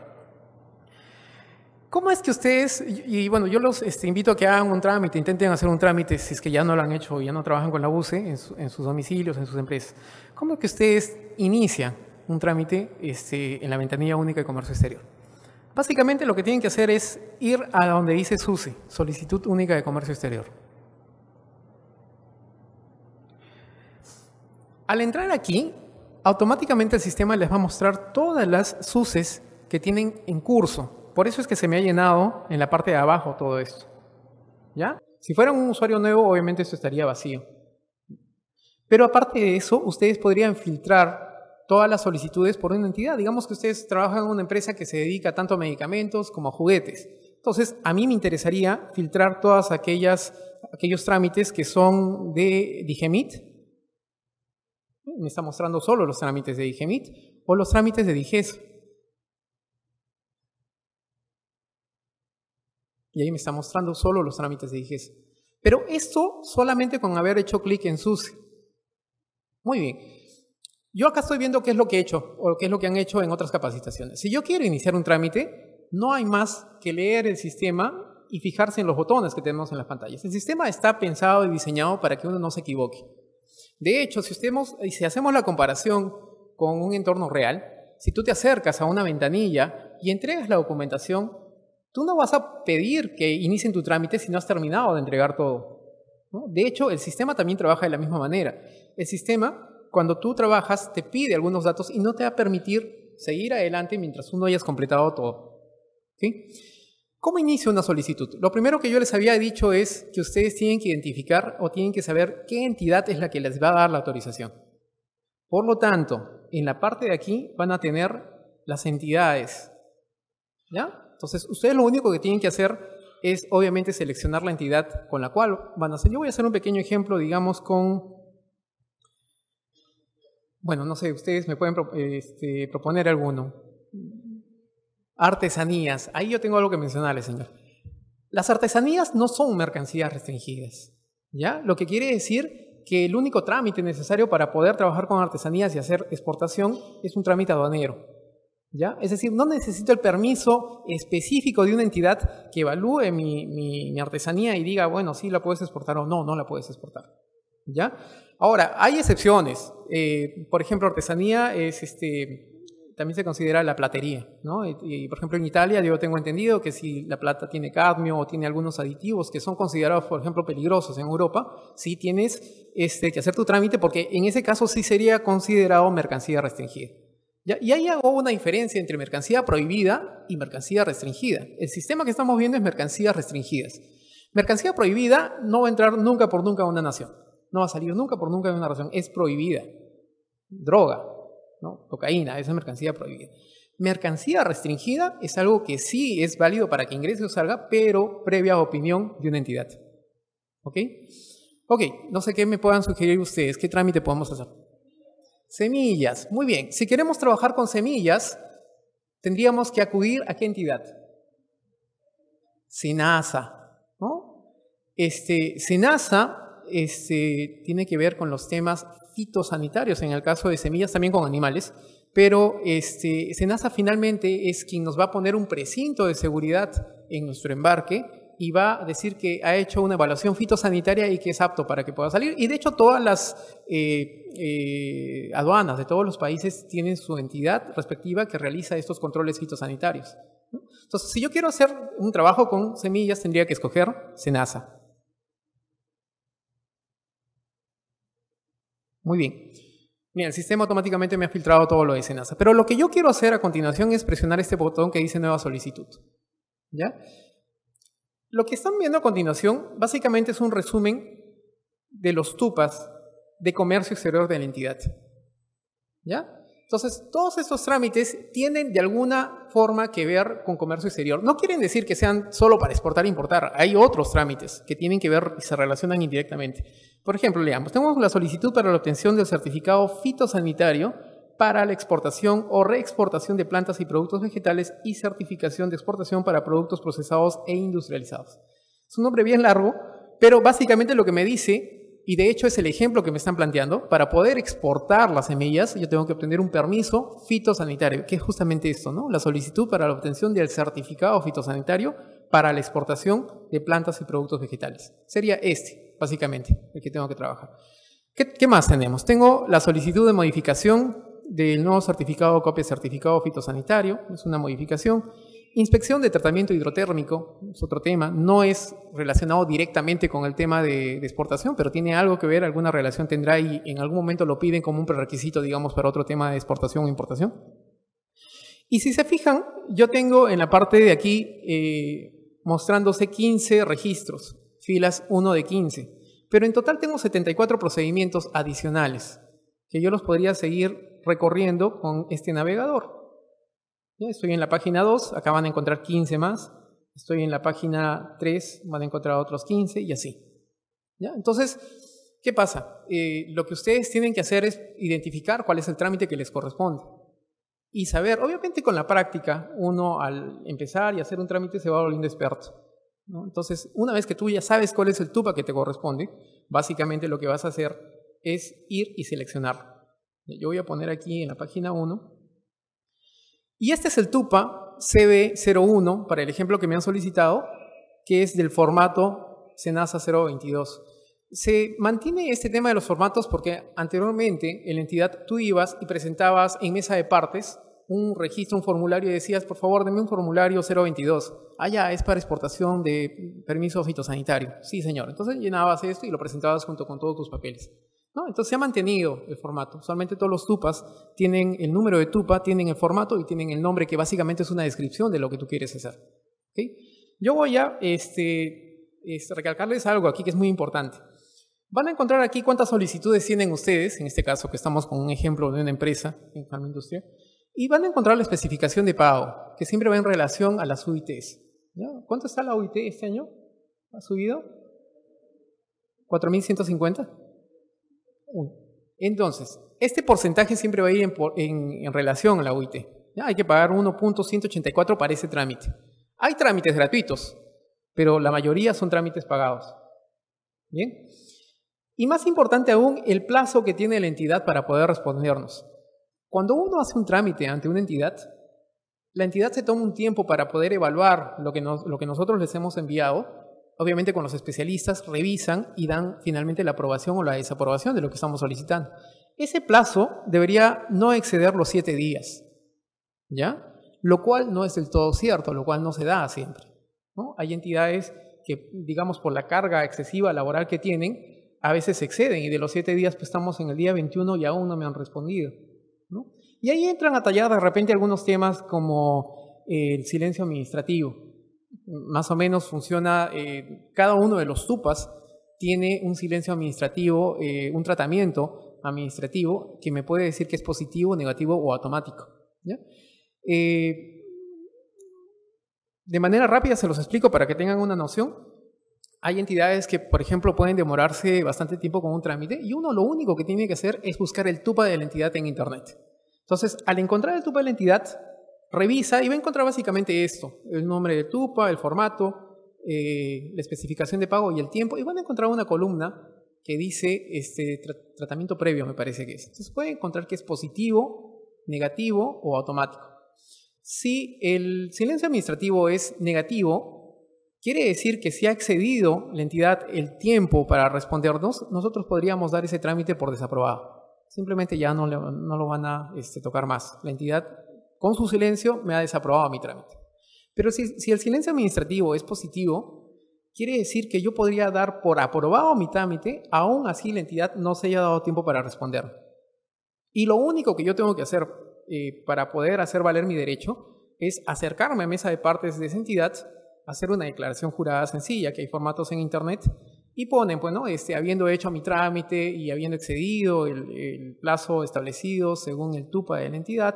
¿Cómo es que ustedes, y bueno, yo los invito a que hagan un trámite, intenten hacer un trámite si es que ya no lo han hecho o ya no trabajan con la BUCE en sus domicilios, en sus empresas? ¿Cómo es que ustedes inician un trámite en la ventanilla única de comercio exterior? Básicamente lo que tienen que hacer es ir a donde dice SUSE, Solicitud Única de Comercio Exterior. Al entrar aquí, automáticamente el sistema les va a mostrar todas las SUSEs que tienen en curso. Por eso es que se me ha llenado en la parte de abajo todo esto. ¿Ya? Si fuera un usuario nuevo, obviamente esto estaría vacío. Pero aparte de eso, ustedes podrían filtrar todas las solicitudes por una entidad. Digamos que ustedes trabajan en una empresa que se dedica tanto a medicamentos como a juguetes. Entonces, a mí me interesaría filtrar todos aquellos trámites que son de Digemit. Me está mostrando solo los trámites de Digemit o los trámites de Diges. Y ahí me está mostrando solo los trámites de Diges. Pero esto solamente con haber hecho clic en SUSE. Muy bien. Yo acá estoy viendo qué es lo que he hecho o qué es lo que han hecho en otras capacitaciones. Si yo quiero iniciar un trámite, no hay más que leer el sistema y fijarse en los botones que tenemos en las pantallas. El sistema está pensado y diseñado para que uno no se equivoque. De hecho, si hacemos la comparación con un entorno real, si tú te acercas a una ventanilla y entregas la documentación, tú no vas a pedir que inicien tu trámite si no has terminado de entregar todo, ¿no? De hecho, el sistema también trabaja de la misma manera. El sistema, cuando tú trabajas, te pide algunos datos y no te va a permitir seguir adelante mientras uno hayas completado todo. ¿Sí? ¿Cómo inicia una solicitud? Lo primero que yo les había dicho es que ustedes tienen que identificar o tienen que saber qué entidad es la que les va a dar la autorización. Por lo tanto, en la parte de aquí van a tener las entidades. ¿Ya? Entonces, ustedes lo único que tienen que hacer es, obviamente, seleccionar la entidad con la cual van a hacer. Yo voy a hacer un pequeño ejemplo, digamos, con... Bueno, no sé, ustedes me pueden proponer alguno. Artesanías. Ahí yo tengo algo que mencionarles, señor. Las artesanías no son mercancías restringidas, ¿ya? Lo que quiere decir que el único trámite necesario para poder trabajar con artesanías y hacer exportación es un trámite aduanero, ¿ya? Es decir, no necesito el permiso específico de una entidad que evalúe mi artesanía y diga, bueno, sí la puedes exportar o no, no la puedes exportar, ¿ya? Ahora, hay excepciones. Por ejemplo, artesanía es también se considera la platería, ¿no? Y, por ejemplo, en Italia yo tengo entendido que si la plata tiene cadmio o tiene algunos aditivos que son considerados, por ejemplo, peligrosos en Europa, sí tienes que hacer tu trámite porque en ese caso sí sería considerado mercancía restringida. ¿Ya? Y ahí hago una diferencia entre mercancía prohibida y mercancía restringida. El sistema que estamos viendo es mercancías restringidas. Mercancía prohibida no va a entrar nunca por nunca a una nación. No va a salir nunca por nunca de una nación. Es prohibida. Droga, ¿no? Cocaína, esa es mercancía prohibida. Mercancía restringida es algo que sí es válido para que ingrese o salga, pero previa opinión de una entidad. ¿Ok? Ok, no sé qué me puedan sugerir ustedes. ¿Qué trámite podemos hacer? Semillas. Muy bien. Si queremos trabajar con semillas, tendríamos que acudir ¿a qué entidad? SENASA, ¿no? SENASA tiene que ver con los temas fitosanitarios, en el caso de semillas también con animales, pero SENASA finalmente es quien nos va a poner un precinto de seguridad en nuestro embarque y va a decir que ha hecho una evaluación fitosanitaria y que es apto para que pueda salir. Y de hecho todas las aduanas de todos los países tienen su entidad respectiva que realiza estos controles fitosanitarios, ¿no? Entonces, si yo quiero hacer un trabajo con semillas, tendría que escoger SENASA. Muy bien. Mira, el sistema automáticamente me ha filtrado todo lo de SENASA. Pero lo que yo quiero hacer a continuación es presionar este botón que dice Nueva solicitud. ¿Ya? Lo que están viendo a continuación básicamente es un resumen de los TUPAs de comercio exterior de la entidad. ¿Ya? Entonces, todos estos trámites tienen de alguna forma que ver con comercio exterior. No quieren decir que sean solo para exportar e importar. Hay otros trámites que tienen que ver y se relacionan indirectamente. Por ejemplo, leamos, tenemos la solicitud para la obtención del certificado fitosanitario para la exportación o reexportación de plantas y productos vegetales y certificación de exportación para productos procesados e industrializados. Es un nombre bien largo, pero básicamente lo que me dice, y de hecho es el ejemplo que me están planteando, para poder exportar las semillas yo tengo que obtener un permiso fitosanitario, que es justamente esto, ¿no? La solicitud para la obtención del certificado fitosanitario para la exportación de plantas y productos vegetales. Sería básicamente, el que tengo que trabajar. ¿Qué más tenemos? Tengo la solicitud de modificación del nuevo certificado, copia de certificado fitosanitario, es una modificación. Inspección de tratamiento hidrotérmico, es otro tema, no es relacionado directamente con el tema de exportación, pero tiene algo que ver, alguna relación tendrá y en algún momento lo piden como un prerequisito, digamos, para otro tema de exportación o importación. Y si se fijan, yo tengo en la parte de aquí mostrándose 15 registros, filas 1 de 15, pero en total tengo 74 procedimientos adicionales que yo los podría seguir recorriendo con este navegador. Ya estoy en la página 2, acá van a encontrar 15 más. Estoy en la página 3, van a encontrar otros 15 y así. ¿Ya? Entonces, ¿qué pasa? Lo que ustedes tienen que hacer es identificar cuál es el trámite que les corresponde. Y saber, obviamente con la práctica, uno al empezar y hacer un trámite se va volviendo experto, ¿no? Entonces, una vez que tú ya sabes cuál es el TUPA que te corresponde, básicamente lo que vas a hacer es ir y seleccionarlo. Yo voy a poner aquí en la página 1. Y este es el TUPA CB01 para el ejemplo que me han solicitado, que es del formato SENASA 022. Se mantiene este tema de los formatos porque anteriormente en la entidad tú ibas y presentabas en mesa de partes un registro, un formulario y decías, por favor, deme un formulario 022. Ah, ya, es para exportación de permiso fitosanitario. Sí, señor. Entonces llenabas esto y lo presentabas junto con todos tus papeles. ¿no? Entonces se ha mantenido el formato. Usualmente todos los tupas tienen el número de tupa, tienen el formato y tienen el nombre, que básicamente es una descripción de lo que tú quieres hacer. ¿Okay? Yo voy a recalcarles algo aquí que es muy importante. Van a encontrar aquí cuántas solicitudes tienen ustedes, en este caso que estamos con un ejemplo de una empresa en Pharma Industria, y van a encontrar la especificación de pago, que siempre va en relación a las UITs. ¿Ya? ¿Cuánto está la UIT este año? ¿Ha subido? ¿4.150? Entonces, este porcentaje siempre va a ir en relación a la UIT. ¿Ya? Hay que pagar 1.184 para ese trámite. Hay trámites gratuitos, pero la mayoría son trámites pagados. ¿Bien? Y más importante aún, el plazo que tiene la entidad para poder respondernos. Cuando uno hace un trámite ante una entidad, la entidad se toma un tiempo para poder evaluar lo que nosotros les hemos enviado. Obviamente con los especialistas revisan y dan finalmente la aprobación o la desaprobación de lo que estamos solicitando. Ese plazo debería no exceder los 7 días, ¿ya? Lo cual no es del todo cierto, lo cual no se da siempre, ¿no? Hay entidades que, digamos, por la carga excesiva laboral que tienen, a veces se exceden y de los 7 días pues estamos en el día 21 y aún no me han respondido, ¿no? Y ahí entran a tallar de repente algunos temas como el silencio administrativo. Más o menos funciona, cada uno de los tupas tiene un silencio administrativo, un tratamiento administrativo que me puede decir que es positivo, negativo o automático, ¿ya? De manera rápida se los explico para que tengan una noción. Hay entidades que, por ejemplo, pueden demorarse bastante tiempo con un trámite y uno lo único que tiene que hacer es buscar el TUPA de la entidad en Internet. Entonces, al encontrar el TUPA de la entidad, revisa y va a encontrar básicamente esto: el nombre del TUPA, el formato, la especificación de pago y el tiempo. Y van a encontrar una columna que dice tratamiento previo, me parece que es. Entonces, pueden encontrar que es positivo, negativo o automático. Si el silencio administrativo es negativo, quiere decir que si ha excedido la entidad el tiempo para respondernos, nosotros podríamos dar ese trámite por desaprobado. Simplemente ya no lo van a tocar más. La entidad, con su silencio, me ha desaprobado mi trámite. Pero si el silencio administrativo es positivo, quiere decir que yo podría dar por aprobado mi trámite, aún así la entidad no se haya dado tiempo para responder. Y lo único que yo tengo que hacer para poder hacer valer mi derecho es acercarme a mesa de partes de esa entidad, hacer una declaración jurada sencilla, que hay formatos en Internet, y ponen, pues, ¿no? Habiendo hecho mi trámite y habiendo excedido el plazo establecido según el TUPA de la entidad,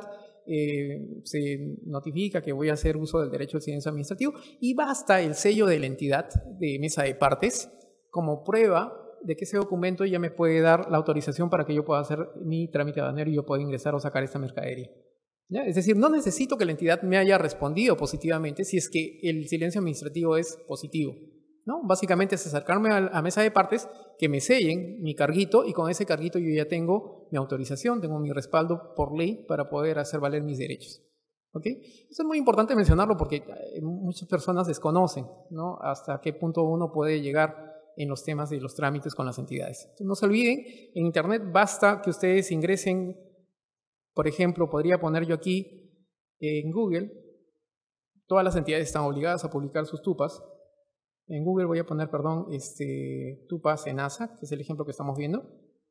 se notifica que voy a hacer uso del derecho al silencio administrativo y basta el sello de la entidad de mesa de partes como prueba de que ese documento ya me puede dar la autorización para que yo pueda hacer mi trámite aduanero y yo pueda ingresar o sacar esta mercadería. ¿Ya? Es decir, no necesito que la entidad me haya respondido positivamente si es que el silencio administrativo es positivo, ¿no? Básicamente es acercarme a mesa de partes, que me sellen mi carguito y con ese carguito yo ya tengo mi autorización, tengo mi respaldo por ley para poder hacer valer mis derechos. ¿Okay? Eso es muy importante mencionarlo porque muchas personas desconocen, ¿no? Hasta qué punto uno puede llegar en los temas de los trámites con las entidades. Entonces, no se olviden, en Internet basta que ustedes ingresen. Por ejemplo, podría poner yo aquí en Google, todas las entidades están obligadas a publicar sus tupas. En Google voy a poner, tupas en ASA, que es el ejemplo que estamos viendo.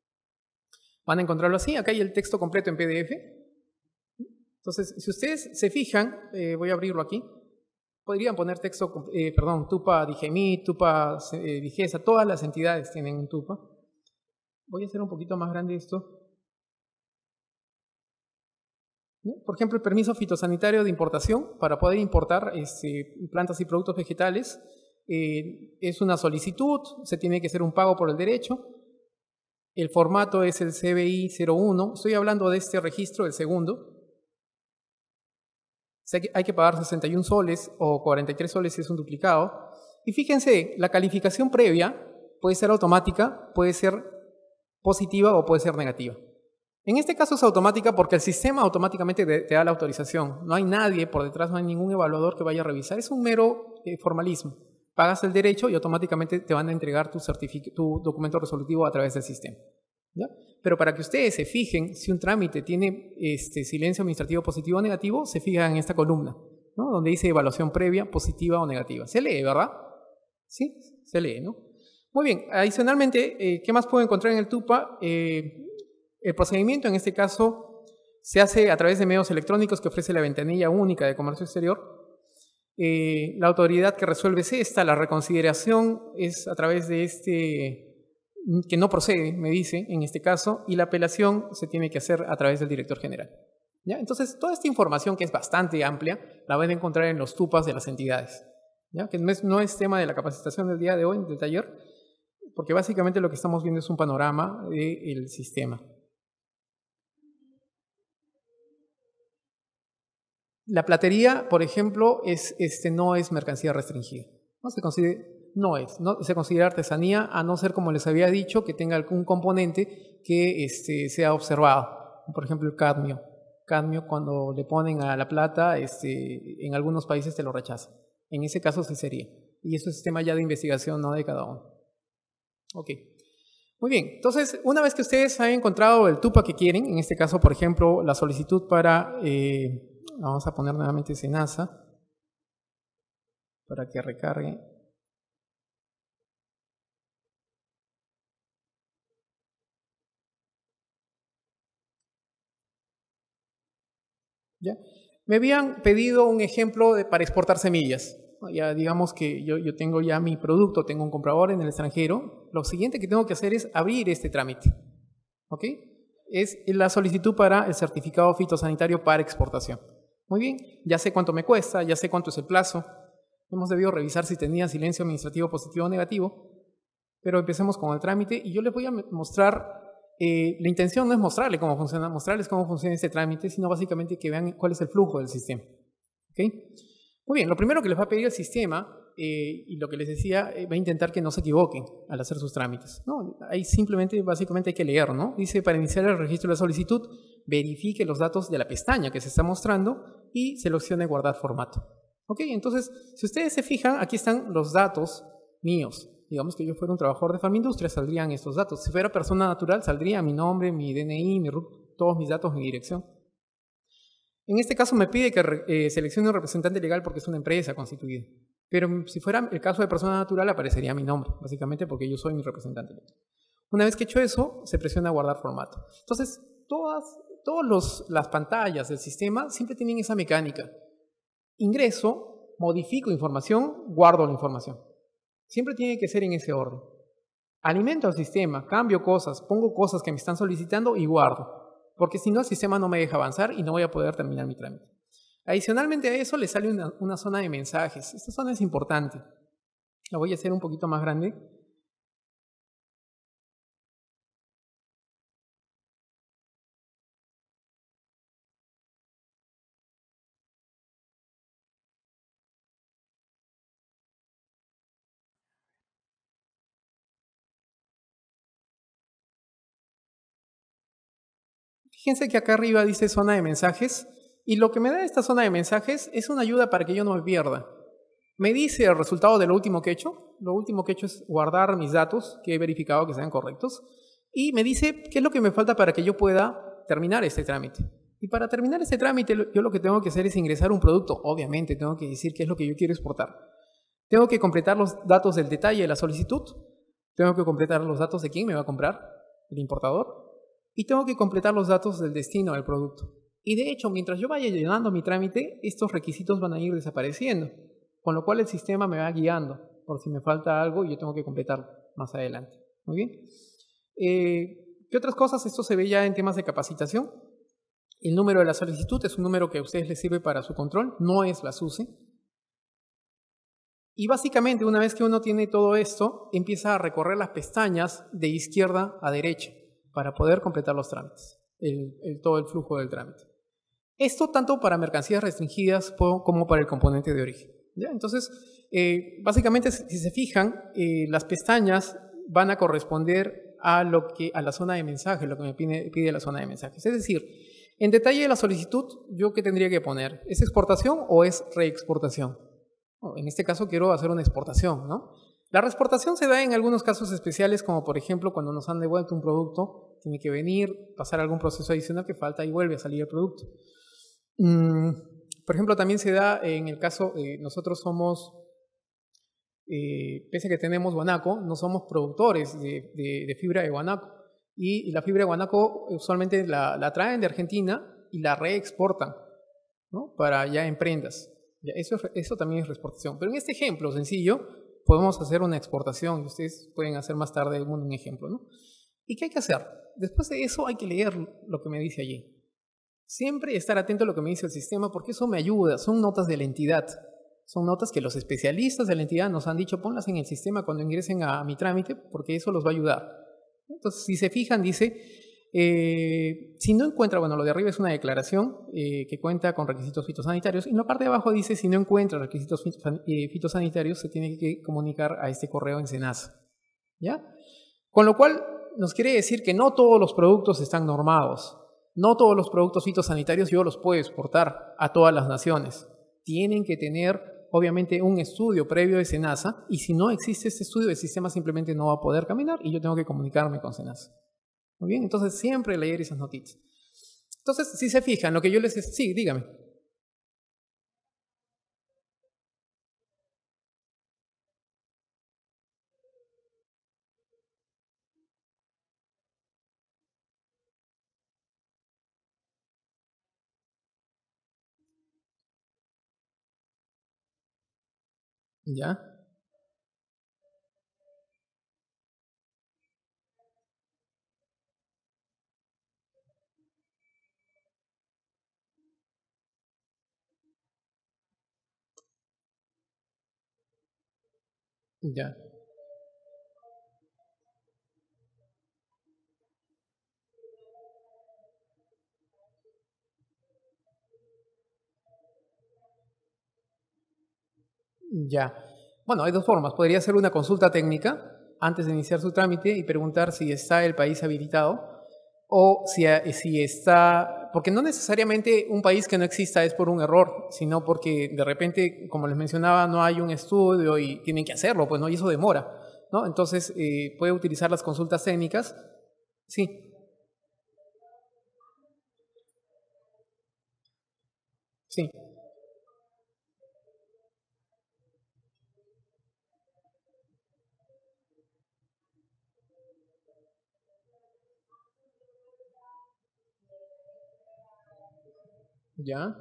Van a encontrarlo así, acá hay el texto completo en PDF. Entonces, si ustedes se fijan, voy a abrirlo aquí, podrían poner texto, tupa Digemit, tupa Digesa, todas las entidades tienen un tupa. Voy a hacer un poquito más grande esto. Por ejemplo, el permiso fitosanitario de importación para poder importar plantas y productos vegetales es una solicitud, se tiene que hacer un pago por el derecho. El formato es el CBI 01. Estoy hablando de este registro, el segundo. Hay que pagar 61 soles o 43 soles si es un duplicado. Y fíjense, la calificación previa puede ser automática, puede ser positiva o puede ser negativa. En este caso es automática porque el sistema automáticamente te da la autorización. No hay nadie por detrás, no hay ningún evaluador que vaya a revisar. Es un mero formalismo. Pagas el derecho y automáticamente te van a entregar tu documento resolutivo a través del sistema. ¿Ya? Pero para que ustedes se fijen si un trámite tiene silencio administrativo positivo o negativo, se fijan en esta columna, ¿no? Donde dice evaluación previa, positiva o negativa. Se lee, ¿verdad? Sí, se lee, ¿no? Muy bien, adicionalmente, ¿qué más puedo encontrar en el TUPA? El procedimiento en este caso se hace a través de medios electrónicos que ofrece la ventanilla única de comercio exterior. La autoridad que resuelve es esta, la reconsideración es a través de que no procede, me dice, en este caso, y la apelación se tiene que hacer a través del director general. ¿Ya? Entonces, toda esta información, que es bastante amplia, la van a encontrar en los TUPAs de las entidades. ¿Ya? Que no es tema de la capacitación del día de hoy, del taller, porque básicamente lo que estamos viendo es un panorama del sistema. La platería, por ejemplo, no es mercancía restringida. No se considera artesanía, a no ser, como les había dicho, que tenga algún componente que sea observado. Por ejemplo, el cadmio. Cadmio, cuando le ponen a la plata, en algunos países te lo rechazan. En ese caso sí sería. Y eso es tema ya de investigación, no de cada uno. Ok. Muy bien. Entonces, una vez que ustedes hayan encontrado el TUPA que quieren, en este caso, por ejemplo, la solicitud para... vamos a poner nuevamente SENASA para que recargue. ¿Ya? Me habían pedido un ejemplo para exportar semillas. Ya digamos que yo tengo ya mi producto, tengo un comprador en el extranjero. Lo siguiente que tengo que hacer es abrir este trámite. ¿Ok? Es la solicitud para el certificado fitosanitario para exportación. Muy bien, ya sé cuánto me cuesta, ya sé cuánto es el plazo. Hemos debido revisar si tenía silencio administrativo positivo o negativo. Pero empecemos con el trámite y yo les voy a mostrar... la intención no es mostrarles cómo funciona este trámite, sino básicamente que vean cuál es el flujo del sistema. ¿Okay? Muy bien, lo primero que les va a pedir el sistema, y lo que les decía, va a intentar que no se equivoquen al hacer sus trámites. ¿No? Ahí simplemente, básicamente hay que leer, ¿no? Dice, para iniciar el registro de la solicitud, verifique los datos de la pestaña que se está mostrando y seleccione guardar formato. ¿Ok? Entonces, si ustedes se fijan, aquí están los datos míos. Digamos que yo fuera un trabajador de Farmindustria, saldrían estos datos. Si fuera persona natural, saldría mi nombre, mi DNI, mi RUT, todos mis datos, mi dirección. En este caso me pide que seleccione un representante legal porque es una empresa constituida. Pero si fuera el caso de persona natural, aparecería mi nombre, básicamente porque yo soy mi representante legal. Una vez que he hecho eso, se presiona guardar formato. Entonces, todas las pantallas del sistema siempre tienen esa mecánica. Ingreso, modifico información, guardo la información. Siempre tiene que ser en ese orden. Alimento al sistema, cambio cosas, pongo cosas que me están solicitando y guardo. Porque si no, el sistema no me deja avanzar y no voy a poder terminar mi trámite. Adicionalmente a eso, le sale una zona de mensajes. Esta zona es importante. La voy a hacer un poquito más grande. Fíjense que acá arriba dice zona de mensajes y lo que me da esta zona de mensajes es una ayuda para que yo no me pierda. Me dice el resultado de lo último que he hecho. Lo último que he hecho es guardar mis datos que he verificado que sean correctos y me dice qué es lo que me falta para que yo pueda terminar este trámite. Y para terminar este trámite yo lo que tengo que hacer es ingresar un producto. Obviamente tengo que decir qué es lo que yo quiero exportar. Tengo que completar los datos del detalle de la solicitud. Tengo que completar los datos de quién me va a comprar, el importador. Y tengo que completar los datos del destino del producto. Y de hecho, mientras yo vaya llenando mi trámite, estos requisitos van a ir desapareciendo, con lo cual el sistema me va guiando por si me falta algo y yo tengo que completarlo más adelante. Muy bien. ¿Qué otras cosas? Esto se ve ya en temas de capacitación. El número de la solicitud es un número que a ustedes les sirve para su control, no es la SUSE. Y básicamente, una vez que uno tiene todo esto, empieza a recorrer las pestañas de izquierda a derecha para poder completar los trámites, todo el flujo del trámite. Esto tanto para mercancías restringidas como para el componente de origen. ¿Ya? Entonces, básicamente, si se fijan, las pestañas van a corresponder a la zona de mensaje, lo que me pide la zona de mensajes. Es decir, en detalle de la solicitud, ¿yo qué tendría que poner? ¿Es exportación o es reexportación? En este caso quiero hacer una exportación, ¿no? La reexportación se da en algunos casos especiales, como por ejemplo cuando nos han devuelto un producto, tiene que venir, pasar algún proceso adicional que falta y vuelve a salir el producto. Por ejemplo, también se da en el caso, nosotros somos pese a que tenemos guanaco, no somos productores de fibra de guanaco. Y la fibra de guanaco usualmente la traen de Argentina y la reexportan, ¿no? Para ya en prendas. Ya, eso también es reexportación. Pero en este ejemplo sencillo podemos hacer una exportación y ustedes pueden hacer más tarde un ejemplo, ¿no? ¿Y qué hay que hacer? Después de eso hay que leer lo que me dice allí. Siempre estar atento a lo que me dice el sistema porque eso me ayuda. Son notas de la entidad. Son notas que los especialistas de la entidad nos han dicho ponlas en el sistema cuando ingresen a mi trámite porque eso los va a ayudar. Entonces, si se fijan, dice, si no encuentra, bueno, lo de arriba es una declaración que cuenta con requisitos fitosanitarios y en la parte de abajo dice, si no encuentra requisitos fitosanitarios, se tiene que comunicar a este correo en SENASA. ¿Ya? Con lo cual, nos quiere decir que no todos los productos están normados. No todos los productos fitosanitarios yo los puedo exportar a todas las naciones. Tienen que tener, obviamente, un estudio previo de SENASA y si no existe este estudio, el sistema simplemente no va a poder caminar y yo tengo que comunicarme con SENASA. Muy bien, entonces siempre leer esas notitas. Entonces, si se fijan, lo que yo les... Sí, dígame. ¿Ya? Ya. Ya. Bueno, hay dos formas. Podría hacer una consulta técnica antes de iniciar su trámite y preguntar si está el país habilitado o si está... Porque no necesariamente un país que no exista es por un error, sino porque de repente, como les mencionaba, no hay un estudio y tienen que hacerlo, pues no, y eso demora, ¿no? Entonces, puede utilizar las consultas técnicas. Sí, sí, ya.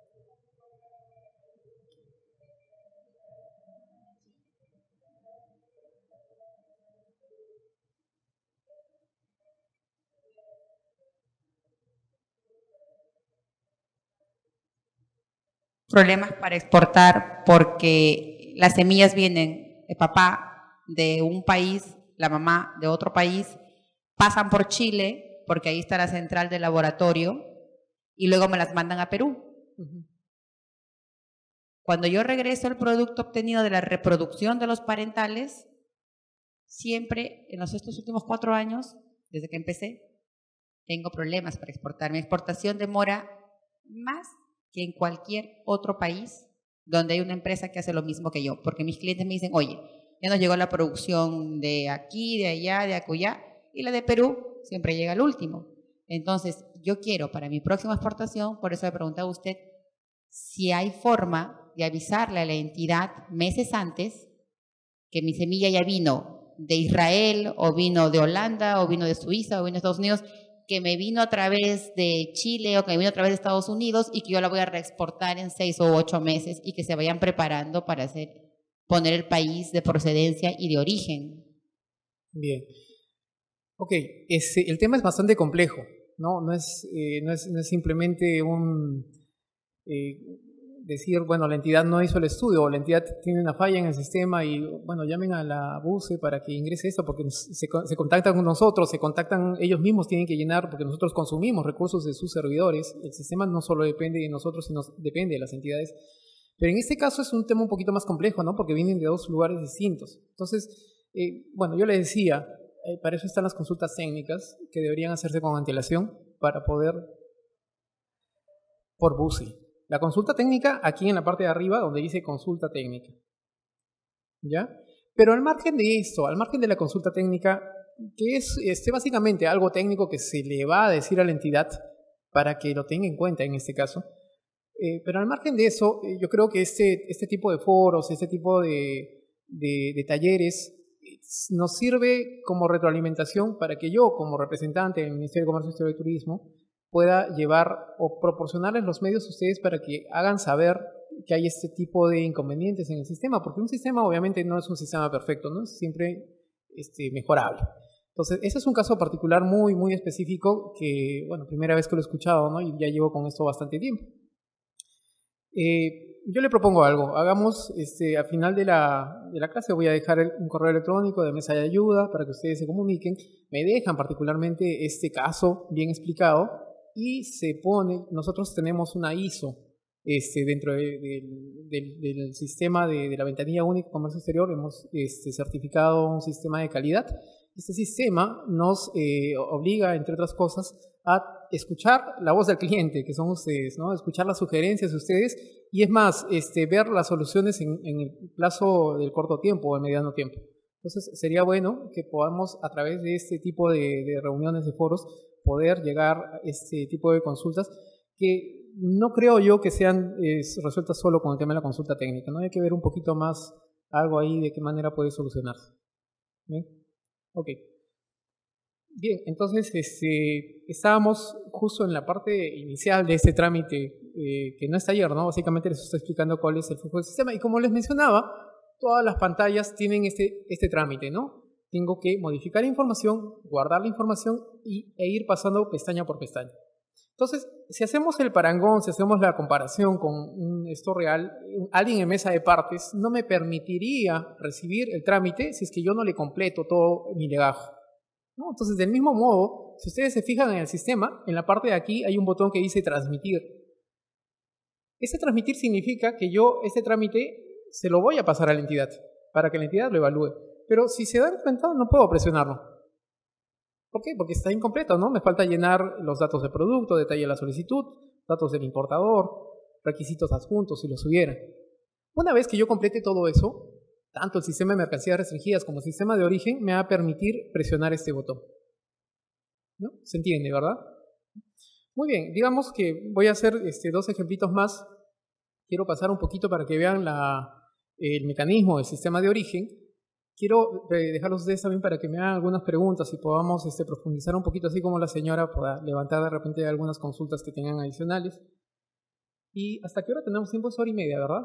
Problemas para exportar porque las semillas vienen de papá de un país, la mamá de otro país, pasan por Chile, porque ahí está la central del laboratorio, y luego me las mandan a Perú. Ujú. Cuando yo regreso el producto obtenido de la reproducción de los parentales, siempre en estos últimos 4 años, desde que empecé, tengo problemas para exportar. Mi exportación demora más que en cualquier otro país donde hay una empresa que hace lo mismo que yo, porque mis clientes me dicen, oye, ya nos llegó la producción de aquí, de allá, de acullá, y la de Perú siempre llega al último. Entonces, yo quiero para mi próxima exportación, por eso le preguntaba a usted, si hay forma de avisarle a la entidad meses antes que mi semilla ya vino de Israel, o vino de Holanda, o vino de Suiza, o vino de Estados Unidos, que me vino a través de Chile o que me vino a través de Estados Unidos y que yo la voy a reexportar en 6 o 8 meses y que se vayan preparando para poner el país de procedencia y de origen. Bien. Ok, el tema es bastante complejo, ¿no? No es simplemente eh, decir, bueno, la entidad no hizo el estudio o la entidad tiene una falla en el sistema y, bueno, llamen a la BUCE para que ingrese esto porque se contactan con nosotros, se contactan, ellos mismos tienen que llenar porque nosotros consumimos recursos de sus servidores. El sistema no solo depende de nosotros, sino depende de las entidades. Pero en este caso es un tema un poquito más complejo, ¿no? Porque vienen de dos lugares distintos. Entonces, bueno, yo les decía, para eso están las consultas técnicas que deberían hacerse con antelación para poder, por BUSI. La consulta técnica aquí en la parte de arriba donde dice consulta técnica. ¿Ya? Pero al margen de esto, al margen de la consulta técnica, que es básicamente algo técnico que se le va a decir a la entidad para que lo tenga en cuenta en este caso, pero al margen de eso, yo creo que este tipo de foros, este tipo de talleres nos sirve como retroalimentación para que yo, como representante del Ministerio de Comercio, Industria y Turismo, pueda llevar o proporcionarles los medios a ustedes para que hagan saber que hay este tipo de inconvenientes en el sistema, porque un sistema obviamente no es un sistema perfecto, ¿no? Es siempre mejorable. Entonces, ese es un caso particular muy, muy específico que, bueno, primera vez que lo he escuchado, ¿no? Y ya llevo con esto bastante tiempo. Yo le propongo algo. Hagamos, al final de la clase voy a dejar un correo electrónico de mesa de ayuda para que ustedes se comuniquen. Me dejan particularmente este caso bien explicado y se pone, nosotros tenemos una ISO dentro del sistema de la ventanilla única de comercio exterior. Hemos certificado un sistema de calidad. Este sistema nos obliga, entre otras cosas, a escuchar la voz del cliente, que son ustedes, ¿no? Escuchar las sugerencias de ustedes y es más, ver las soluciones en el plazo del corto tiempo o el mediano tiempo. Entonces, sería bueno que podamos, a través de este tipo de reuniones, de foros, poder llegar a este tipo de consultas que no creo yo que sean resueltas solo con el tema de la consulta técnica, ¿no? Hay que ver un poquito más algo ahí de qué manera puede solucionarse. ¿Bien? Ok. Bien, entonces estábamos justo en la parte inicial de este trámite, que no es taller, ¿no? Básicamente les estoy explicando cuál es el flujo del sistema. Y como les mencionaba, todas las pantallas tienen este trámite, ¿no? Tengo que modificar información, guardar la información e ir pasando pestaña por pestaña. Entonces, si hacemos el parangón, si hacemos la comparación con esto real, alguien en mesa de partes no me permitiría recibir el trámite si es que yo no le completo todo mi legajo, ¿no? Entonces, del mismo modo, si ustedes se fijan en el sistema, en la parte de aquí hay un botón que dice transmitir. Ese transmitir significa que yo este trámite se lo voy a pasar a la entidad para que la entidad lo evalúe. Pero si se dan cuenta, no puedo presionarlo. ¿Por qué? Porque está incompleto, ¿no? Me falta llenar los datos del producto, detalle de la solicitud, datos del importador, requisitos adjuntos si los hubiera. Una vez que yo complete todo eso, tanto el sistema de mercancías restringidas como el sistema de origen me va a permitir presionar este botón, ¿no? ¿Se entiende, verdad? Muy bien, digamos que voy a hacer dos ejemplitos más. Quiero pasar un poquito para que vean el mecanismo del sistema de origen. Quiero dejarlos ustedes también para que me hagan algunas preguntas y podamos profundizar un poquito, así como la señora pueda levantar de repente algunas consultas que tengan adicionales. ¿Y hasta qué hora tenemos tiempo? Es hora y media, ¿verdad?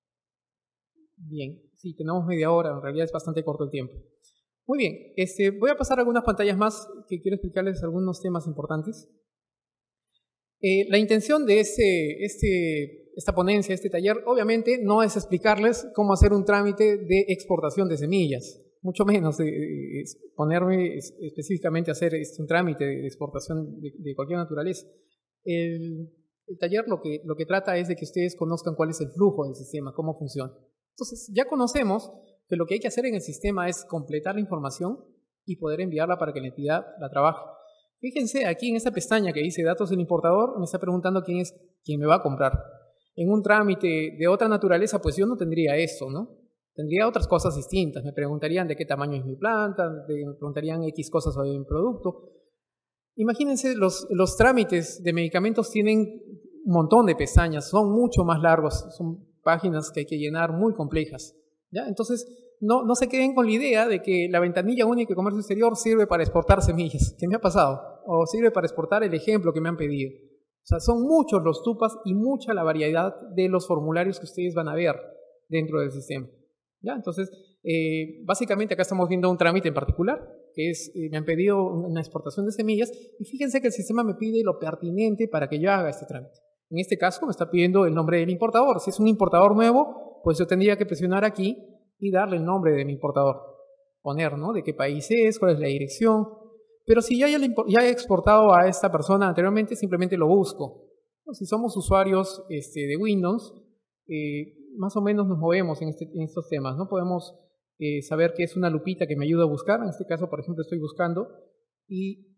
Bien, sí, tenemos media hora, en realidad es bastante corto el tiempo. Muy bien, voy a pasar algunas pantallas más que quiero explicarles algunos temas importantes. La intención de esta ponencia, este taller, obviamente no es explicarles cómo hacer un trámite de exportación de semillas, mucho menos ponerme específicamente a hacer un trámite de exportación de cualquier naturaleza. El taller lo que trata es de que ustedes conozcan cuál es el flujo del sistema, cómo funciona. Entonces, ya conocemos que lo que hay que hacer en el sistema es completar la información y poder enviarla para que la entidad la trabaje. Fíjense aquí en esta pestaña que dice datos del importador, me está preguntando quién es quien me va a comprar. En un trámite de otra naturaleza, pues yo no tendría esto, ¿no? Tendría otras cosas distintas. Me preguntarían de qué tamaño es mi planta, me preguntarían X cosas sobre mi producto. Imagínense, los trámites de medicamentos tienen un montón de pestañas, son mucho más largos, son páginas que hay que llenar muy complejas, ¿ya? Entonces, no se queden con la idea de que la ventanilla única de comercio exterior sirve para exportar semillas, que me ha pasado, o sirve para exportar el ejemplo que me han pedido. O sea, son muchos los tupas y mucha la variedad de los formularios que ustedes van a ver dentro del sistema, ¿ya? Entonces, básicamente acá estamos viendo un trámite en particular, que es, me han pedido una exportación de semillas, y fíjense que el sistema me pide lo pertinente para que yo haga este trámite. En este caso me está pidiendo el nombre del importador. Si es un importador nuevo, pues yo tendría que presionar aquí y darle el nombre de mi importador. Poner, ¿no? De qué país es, cuál es la dirección. Pero si ya he exportado a esta persona anteriormente, simplemente lo busco. Si somos usuarios de Windows, más o menos nos movemos en estos temas, ¿no? Podemos saber qué es una lupita que me ayuda a buscar. En este caso, por ejemplo, estoy buscando y...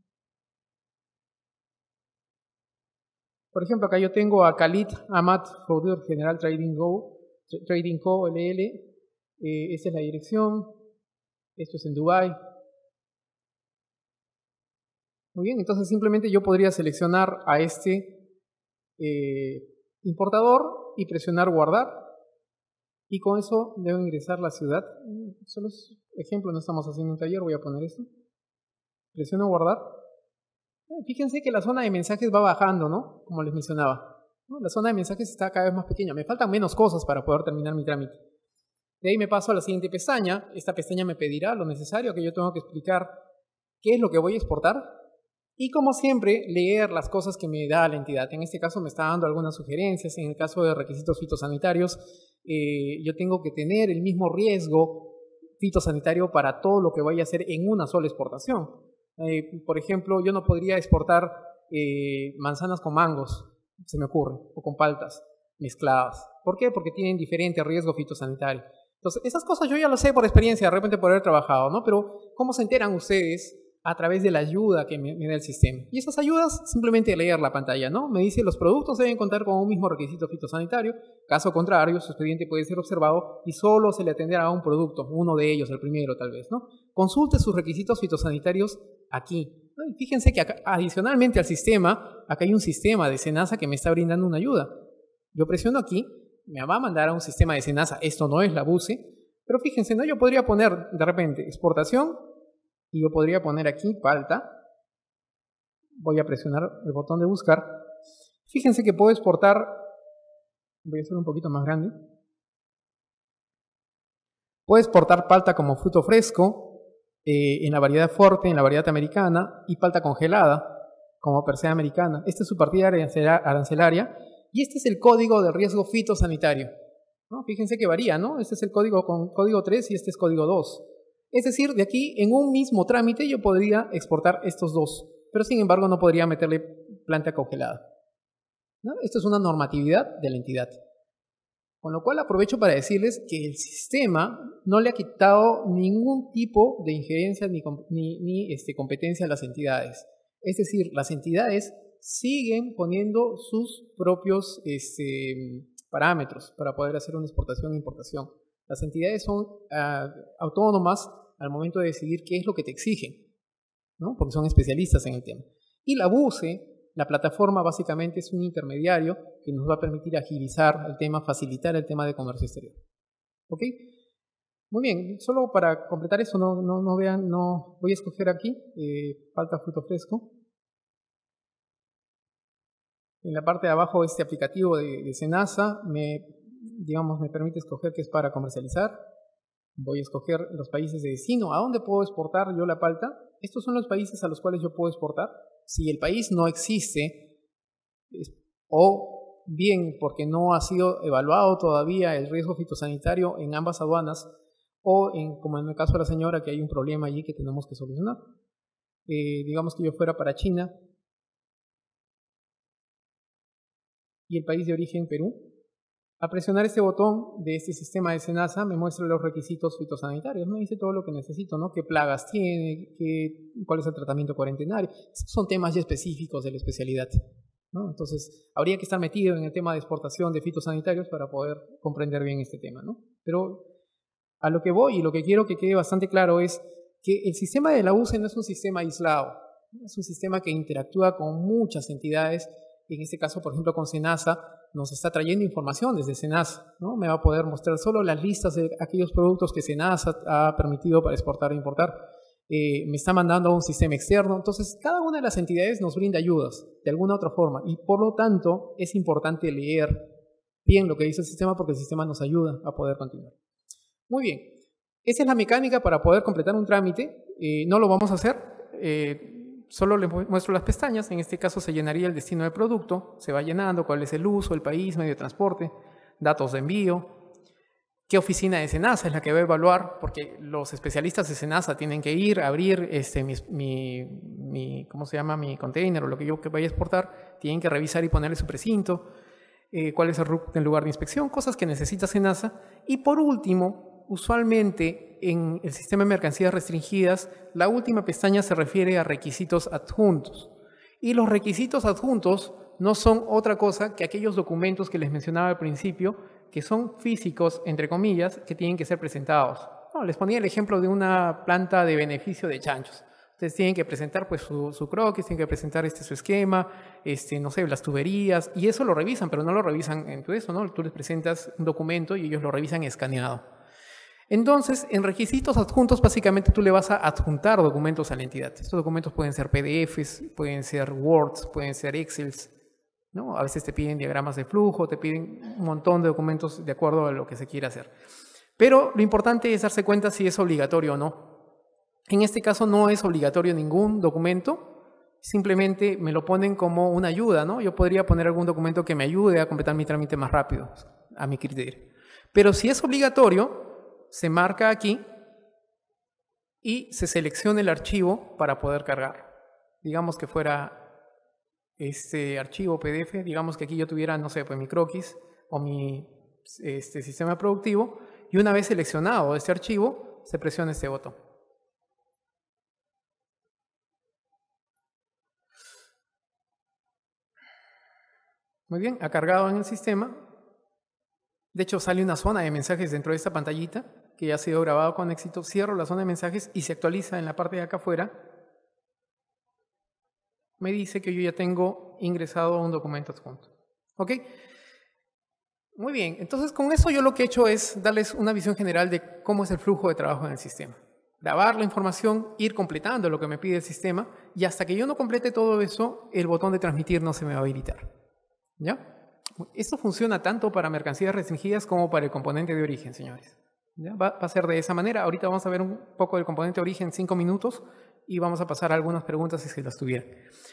Por ejemplo, acá yo tengo a Khalid Ahmad Foudeur General Trading Co. LL. Esta es la dirección. Esto es en Dubái. Muy bien, entonces simplemente yo podría seleccionar a este importador y presionar guardar. Y con eso debo ingresar la ciudad. Solo es ejemplo, no estamos haciendo un taller, voy a poner esto. Presiono guardar. Fíjense que la zona de mensajes va bajando, ¿no? Como les mencionaba, ¿no? La zona de mensajes está cada vez más pequeña. Me faltan menos cosas para poder terminar mi trámite. De ahí me paso a la siguiente pestaña. Esta pestaña me pedirá lo necesario, que yo tengo que explicar qué es lo que voy a exportar. Y como siempre, leer las cosas que me da la entidad. En este caso me está dando algunas sugerencias. En el caso de requisitos fitosanitarios, yo tengo que tener el mismo riesgo fitosanitario para todo lo que vaya a hacer en una sola exportación. Por ejemplo, yo no podría exportar manzanas con mangos, se me ocurre, o con paltas mezcladas. ¿Por qué? Porque tienen diferente riesgo fitosanitario. Entonces, esas cosas yo ya lo sé por experiencia, de repente por haber trabajado, ¿no? Pero, ¿cómo se enteran ustedes? A través de la ayuda que me da el sistema. Y esas ayudas, simplemente leer la pantalla, ¿no? Me dice, los productos deben contar con un mismo requisito fitosanitario. Caso contrario, su expediente puede ser observado y solo se le atenderá a un producto, uno de ellos, el primero tal vez, ¿no? Consulte sus requisitos fitosanitarios aquí. Y fíjense que acá, adicionalmente al sistema, acá hay un sistema de SENASA que me está brindando una ayuda. Yo presiono aquí, me va a mandar a un sistema de SENASA. Esto no es la BUCE, pero fíjense, ¿no? Yo podría poner de repente exportación. Y yo podría poner aquí palta. Voy a presionar el botón de buscar. Fíjense que puedo exportar. Voy a hacer un poquito más grande. Puedo exportar palta como fruto fresco, en la variedad fuerte, en la variedad americana, y palta congelada como Persea americana. Esta es su partida arancelaria. Y este es el código de riesgo fitosanitario, ¿no? Fíjense que varía, ¿no? Este es el código con código 3 y este es código 2. Es decir, de aquí, en un mismo trámite, yo podría exportar estos dos, pero sin embargo no podría meterle planta congelada, ¿no? Esto es una normatividad de la entidad. Con lo cual aprovecho para decirles que el sistema no le ha quitado ningún tipo de injerencia ni competencia a las entidades. Es decir, las entidades siguen poniendo sus propios parámetros para poder hacer una exportación e importación. Las entidades son autónomas al momento de decidir qué es lo que te exigen, ¿no? Porque son especialistas en el tema. Y la BUCE, la plataforma, básicamente es un intermediario que nos va a permitir agilizar el tema, facilitar el tema de comercio exterior. ¿Ok? Muy bien, solo para completar eso, no vean, voy a escoger aquí, palta fruto fresco. En la parte de abajo, este aplicativo de SENASA me permite escoger qué es para comercializar. Voy a escoger los países de destino. ¿A dónde puedo exportar yo la palta? Estos son los países a los cuales yo puedo exportar. Si el país no existe, o bien porque no ha sido evaluado todavía el riesgo fitosanitario en ambas aduanas, o como en el caso de la señora, que hay un problema allí que tenemos que solucionar. Digamos que yo fuera para China y el país de origen Perú. Al presionar este botón de este sistema de SENASA me muestra los requisitos fitosanitarios, me dice todo lo que necesito, ¿no? ¿Qué plagas tiene? ¿Cuál es el tratamiento cuarentenario? Son temas ya específicos de la especialidad, ¿no? Entonces, habría que estar metido en el tema de exportación de fitosanitarios para poder comprender bien este tema, ¿no? Pero a lo que voy y lo que quiero que quede bastante claro es que el sistema de la UCE no es un sistema aislado, ¿no? Es un sistema que interactúa con muchas entidades. En este caso, por ejemplo, con SENASA, nos está trayendo información desde SENASA, ¿no? Me va a poder mostrar solo las listas de aquellos productos que SENASA ha permitido para exportar e importar. Me está mandando a un sistema externo. Entonces, cada una de las entidades nos brinda ayudas de alguna u otra forma y por lo tanto es importante leer bien lo que dice el sistema porque el sistema nos ayuda a poder continuar. Muy bien, esa es la mecánica para poder completar un trámite. No lo vamos a hacer. Solo les muestro las pestañas. En este caso se llenaría el destino del producto, se va llenando cuál es el uso, el país, medio de transporte, datos de envío, qué oficina de SENASA es la que va a evaluar, porque los especialistas de SENASA tienen que ir, abrir ¿cómo se llama? Mi container o lo que yo vaya a exportar, tienen que revisar y ponerle su precinto, cuál es el lugar de inspección, cosas que necesita SENASA. Y por último, usualmente en el sistema de mercancías restringidas, la última pestaña se refiere a requisitos adjuntos. Y los requisitos adjuntos no son otra cosa que aquellos documentos que les mencionaba al principio, que son físicos, entre comillas, que tienen que ser presentados. No, les ponía el ejemplo de una planta de beneficio de chanchos. Ustedes tienen que presentar pues su croquis, tienen que presentar su esquema, no sé, las tuberías, y eso lo revisan, pero no lo revisan en todo eso, ¿no? Tú les presentas un documento y ellos lo revisan escaneado. Entonces, en requisitos adjuntos, básicamente tú le vas a adjuntar documentos a la entidad. Estos documentos pueden ser PDFs, pueden ser Words, pueden ser Excels, ¿no? A veces te piden diagramas de flujo, te piden un montón de documentos de acuerdo a lo que se quiera hacer. Pero lo importante es darse cuenta si es obligatorio o no. En este caso no es obligatorio ningún documento, simplemente me lo ponen como una ayuda, ¿no? Yo podría poner algún documento que me ayude a completar mi trámite más rápido, a mi criterio. Pero si es obligatorio, se marca aquí y se selecciona el archivo para poder cargar. Digamos que fuera este archivo PDF, digamos que aquí yo tuviera, no sé, pues mi croquis o mi sistema productivo, y una vez seleccionado este archivo, se presiona este botón. Muy bien, ha cargado en el sistema. De hecho, sale una zona de mensajes dentro de esta pantallita que ya ha sido grabado con éxito. Cierro la zona de mensajes y se actualiza en la parte de acá afuera. Me dice que yo ya tengo ingresado un documento adjunto. ¿Ok? Muy bien, entonces con eso yo lo que he hecho es darles una visión general de cómo es el flujo de trabajo en el sistema. Grabar la información, ir completando lo que me pide el sistema, y hasta que yo no complete todo eso, el botón de transmitir no se me va a habilitar. ¿Ya? Esto funciona tanto para mercancías restringidas como para el componente de origen, señores. ¿Ya? Va a ser de esa manera. Ahorita vamos a ver un poco del componente de origen en 5 minutos y vamos a pasar a algunas preguntas si las tuvieran.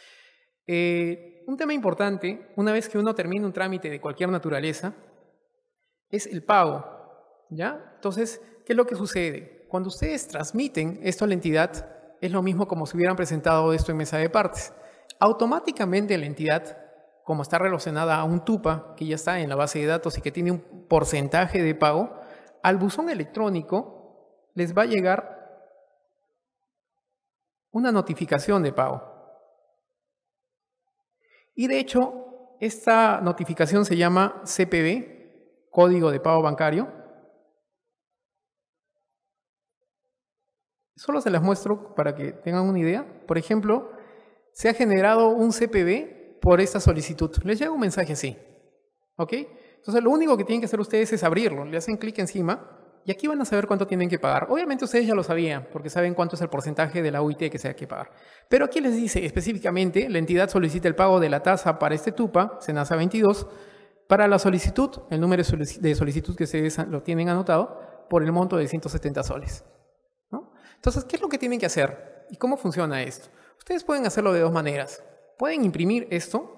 Un tema importante, una vez que uno termina un trámite de cualquier naturaleza, es el pago. ¿Ya? Entonces, ¿qué es lo que sucede? Cuando ustedes transmiten esto a la entidad, es lo mismo como si hubieran presentado esto en mesa de partes. Automáticamente la entidad, como está relacionada a un TUPA que ya está en la base de datos y que tiene un porcentaje de pago, al buzón electrónico les va a llegar una notificación de pago. Y de hecho, esta notificación se llama CPB, Código de Pago Bancario. Solo se las muestro para que tengan una idea. Por ejemplo, se ha generado un CPB por esta solicitud. Les llega un mensaje así. ¿Ok? Entonces, lo único que tienen que hacer ustedes es abrirlo. Le hacen clic encima y aquí van a saber cuánto tienen que pagar. Obviamente ustedes ya lo sabían porque saben cuánto es el porcentaje de la UIT que se hay que pagar. Pero aquí les dice específicamente, la entidad solicita el pago de la tasa para este TUPA, SENASA 22, para la solicitud, el número de solicitud que ustedes lo tienen anotado, por el monto de 170 soles. ¿No? Entonces, ¿qué es lo que tienen que hacer? ¿Y cómo funciona esto? Ustedes pueden hacerlo de dos maneras. Pueden imprimir esto,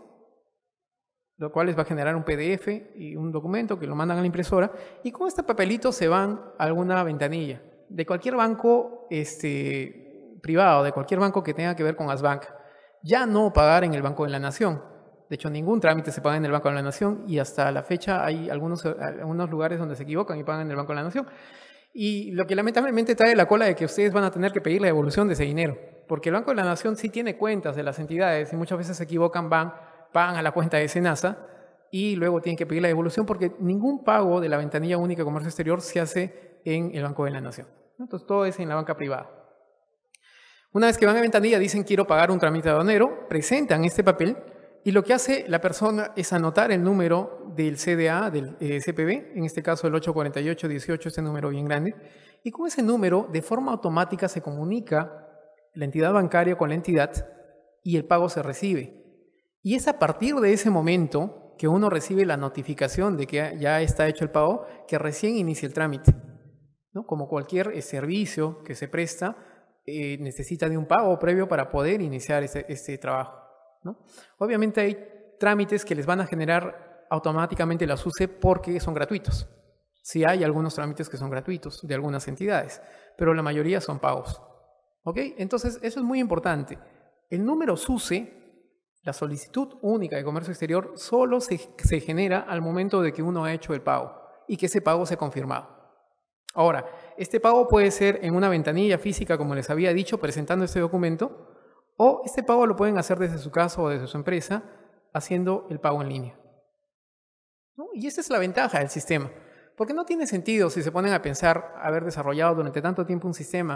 lo cual les va a generar un PDF y un documento que lo mandan a la impresora, y con este papelito se van a alguna ventanilla de cualquier banco privado, de cualquier banco que tenga que ver con Asbank. Ya no pagar en el Banco de la Nación. De hecho, ningún trámite se paga en el Banco de la Nación y hasta la fecha hay algunos lugares donde se equivocan y pagan en el Banco de la Nación. Y lo que lamentablemente trae la cola de que ustedes van a tener que pedir la devolución de ese dinero, porque el Banco de la Nación sí tiene cuentas de las entidades y muchas veces se equivocan, pagan a la cuenta de SENASA y luego tienen que pedir la devolución porque ningún pago de la ventanilla única de comercio exterior se hace en el Banco de la Nación. Entonces todo es en la banca privada. Una vez que van a ventanilla dicen quiero pagar un trámite aduanero, presentan este papel y lo que hace la persona es anotar el número del CDA, del CPB, en este caso el 84818, este número bien grande, y con ese número de forma automática se comunica la entidad bancaria con la entidad y el pago se recibe. Y es a partir de ese momento que uno recibe la notificación de que ya está hecho el pago, que recién inicia el trámite. ¿No? Como cualquier servicio que se presta, necesita de un pago previo para poder iniciar este trabajo. ¿No? Obviamente hay trámites que les van a generar automáticamente la SUSE porque son gratuitos. Sí hay algunos trámites que son gratuitos de algunas entidades, pero la mayoría son pagos. ¿Ok? Entonces, eso es muy importante. El número SUSE, la solicitud única de comercio exterior, solo se genera al momento de que uno ha hecho el pago y que ese pago se ha confirmado. Ahora, este pago puede ser en una ventanilla física, como les había dicho, presentando este documento, o este pago lo pueden hacer desde su casa o desde su empresa, haciendo el pago en línea. ¿No? Y esta es la ventaja del sistema, porque no tiene sentido si se ponen a pensar haber desarrollado durante tanto tiempo un sistema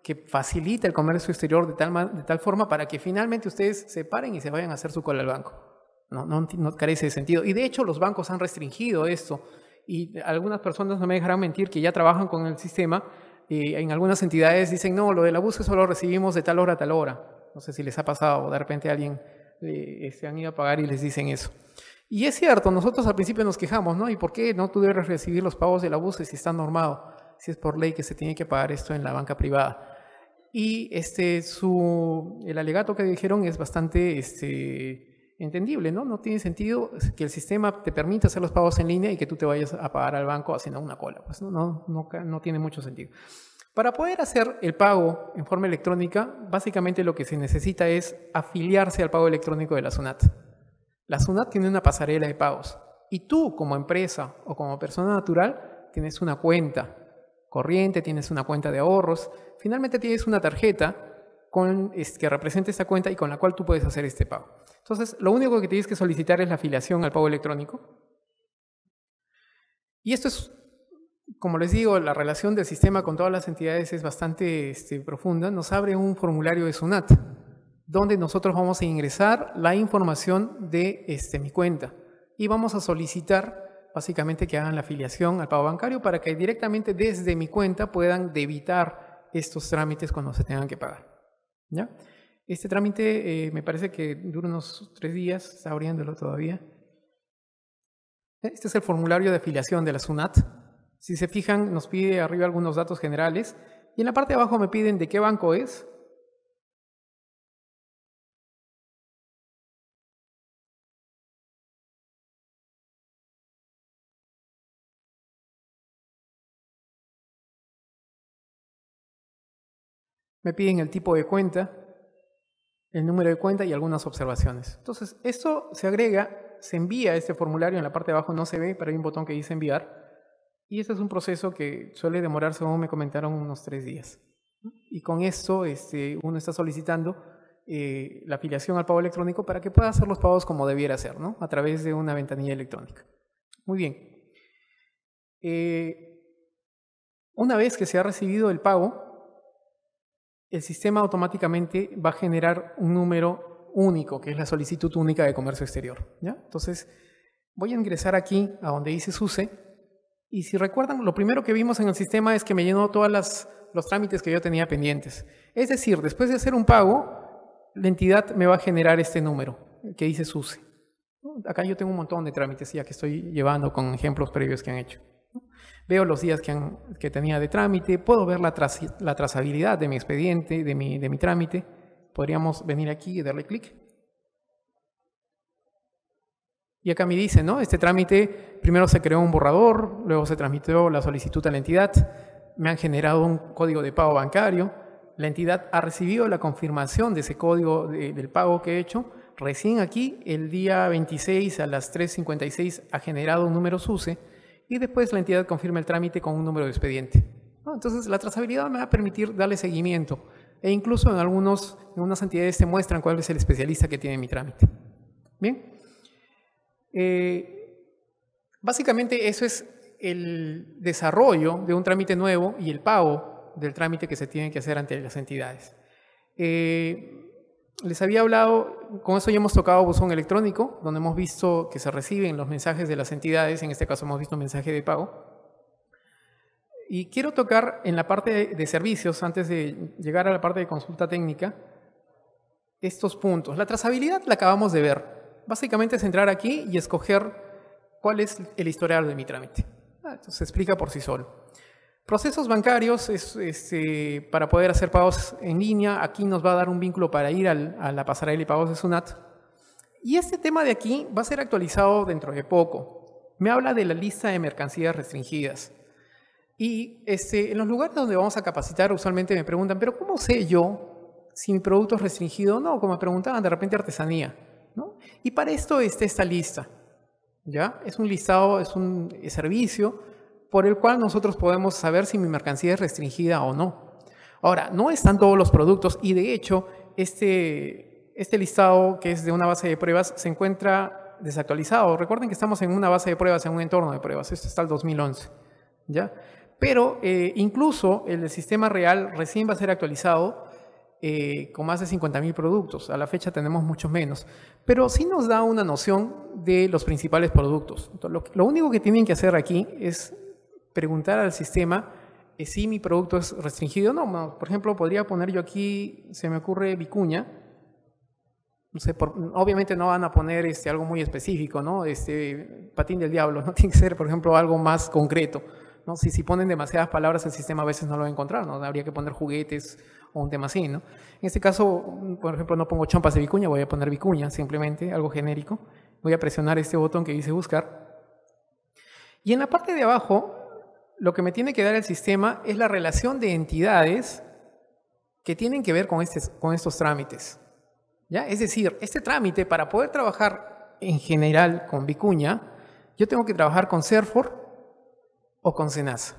que facilita el comercio exterior de tal forma para que finalmente ustedes se paren y se vayan a hacer su cola al banco. No carece de sentido. Y de hecho los bancos han restringido esto. Y algunas personas no me dejarán mentir que ya trabajan con el sistema. En algunas entidades dicen, no, lo del abuso solo recibimos de tal hora a tal hora. No sé si les ha pasado, o de repente alguien se han ido a pagar y les dicen eso. Y es cierto, nosotros al principio nos quejamos, ¿no? ¿Y por qué no tú debes recibir los pagos del abuso si está normado? Si es por ley que se tiene que pagar esto en la banca privada. Y el alegato que dijeron es bastante entendible, ¿no? No tiene sentido que el sistema te permita hacer los pagos en línea y que tú te vayas a pagar al banco haciendo una cola. Pues no tiene mucho sentido. Para poder hacer el pago en forma electrónica, básicamente lo que se necesita es afiliarse al pago electrónico de la SUNAT. La SUNAT tiene una pasarela de pagos y tú como empresa o como persona natural tienes una cuenta corriente, tienes una cuenta de ahorros, finalmente tienes una tarjeta que representa esta cuenta y con la cual tú puedes hacer este pago. Entonces, lo único que tienes que solicitar es la afiliación al pago electrónico. Y esto es, como les digo, la relación del sistema con todas las entidades es bastante profunda. Nos abre un formulario de SUNAT, donde nosotros vamos a ingresar la información de mi cuenta y vamos a solicitar básicamente que hagan la afiliación al pago bancario para que directamente desde mi cuenta puedan debitar estos trámites cuando se tengan que pagar. ¿Ya? Este trámite me parece que dura unos 3 días, está abriéndolo todavía. Este es el formulario de afiliación de la SUNAT. Si se fijan, nos pide arriba algunos datos generales y en la parte de abajo me piden de qué banco es. Me piden el tipo de cuenta, el número de cuenta y algunas observaciones. Entonces, esto se agrega, se envía a este formulario, en la parte de abajo no se ve, pero hay un botón que dice enviar. Y este es un proceso que suele demorar, según me comentaron, unos 3 días. Y con esto uno está solicitando la afiliación al pago electrónico para que pueda hacer los pagos como debiera ser, ¿no? A través de una ventanilla electrónica. Muy bien. Una vez que se ha recibido el pago, el sistema automáticamente va a generar un número único, que es la solicitud única de comercio exterior. ¿Ya? Entonces, voy a ingresar aquí a donde dice SUSE, y si recuerdan, lo primero que vimos en el sistema es que me llenó todos los trámites que yo tenía pendientes. Es decir, después de hacer un pago, la entidad me va a generar este número, que dice SUSE. Acá yo tengo un montón de trámites ya que estoy llevando con ejemplos previos que han hecho. Veo los días que tenía de trámite, puedo ver la trazabilidad de mi expediente, de mi trámite. Podríamos venir aquí y darle clic. Y acá me dice, ¿no? Este trámite, primero se creó un borrador, luego se transmitió la solicitud a la entidad, me han generado un código de pago bancario, la entidad ha recibido la confirmación de ese código del pago que he hecho. Recién aquí, el día 26 a las 3:56 ha generado un número SUSE, y después la entidad confirma el trámite con un número de expediente. Entonces, la trazabilidad me va a permitir darle seguimiento. E incluso en algunas entidades te muestran cuál es el especialista que tiene mi trámite. Bien. Básicamente, eso es el desarrollo de un trámite nuevo y el pago del trámite que se tiene que hacer ante las entidades. Les había hablado, con eso ya hemos tocado buzón electrónico, donde hemos visto que se reciben los mensajes de las entidades, en este caso hemos visto un mensaje de pago. Y quiero tocar en la parte de servicios, antes de llegar a la parte de consulta técnica, estos puntos. La trazabilidad la acabamos de ver. Básicamente es entrar aquí y escoger cuál es el historial de mi trámite. Entonces se explica por sí solo. Procesos bancarios es para poder hacer pagos en línea. Aquí nos va a dar un vínculo para ir a la pasarela de pagos de SUNAT. Y este tema de aquí va a ser actualizado dentro de poco. Me habla de la lista de mercancías restringidas. Y en los lugares donde vamos a capacitar usualmente me preguntan, pero ¿cómo sé yo si mi producto es restringido o no? Como me preguntaban de repente artesanía, ¿no? Y para esto está esta lista. ¿Ya? Es un listado, es un servicio por el cual nosotros podemos saber si mi mercancía es restringida o no. Ahora, no están todos los productos y de hecho este listado, que es de una base de pruebas, se encuentra desactualizado. Recuerden que estamos en una base de pruebas, en un entorno de pruebas. Esto está el 2011. ¿Ya? Pero incluso el sistema real recién va a ser actualizado con más de 50.000 productos. A la fecha tenemos muchos menos. Pero sí nos da una noción de los principales productos. Entonces, lo único que tienen que hacer aquí es preguntar al sistema si mi producto es restringido o no. Por ejemplo, podría poner yo aquí, se me ocurre vicuña. No sé, obviamente no van a poner algo muy específico, ¿no? Patín del diablo, ¿no? Tiene que ser, por ejemplo, algo más concreto, ¿no? Si ponen demasiadas palabras, el sistema a veces no lo va a encontrar, ¿no? Habría que poner juguetes o un tema así, ¿no? En este caso, por ejemplo, no pongo chompas de vicuña, voy a poner vicuña, simplemente, algo genérico. Voy a presionar este botón que dice buscar. Y en la parte de abajo, lo que me tiene que dar el sistema es la relación de entidades que tienen que ver con estos trámites. ¿Ya? Es decir, este trámite, para poder trabajar en general con vicuña, yo tengo que trabajar con CERFOR o con SENASA.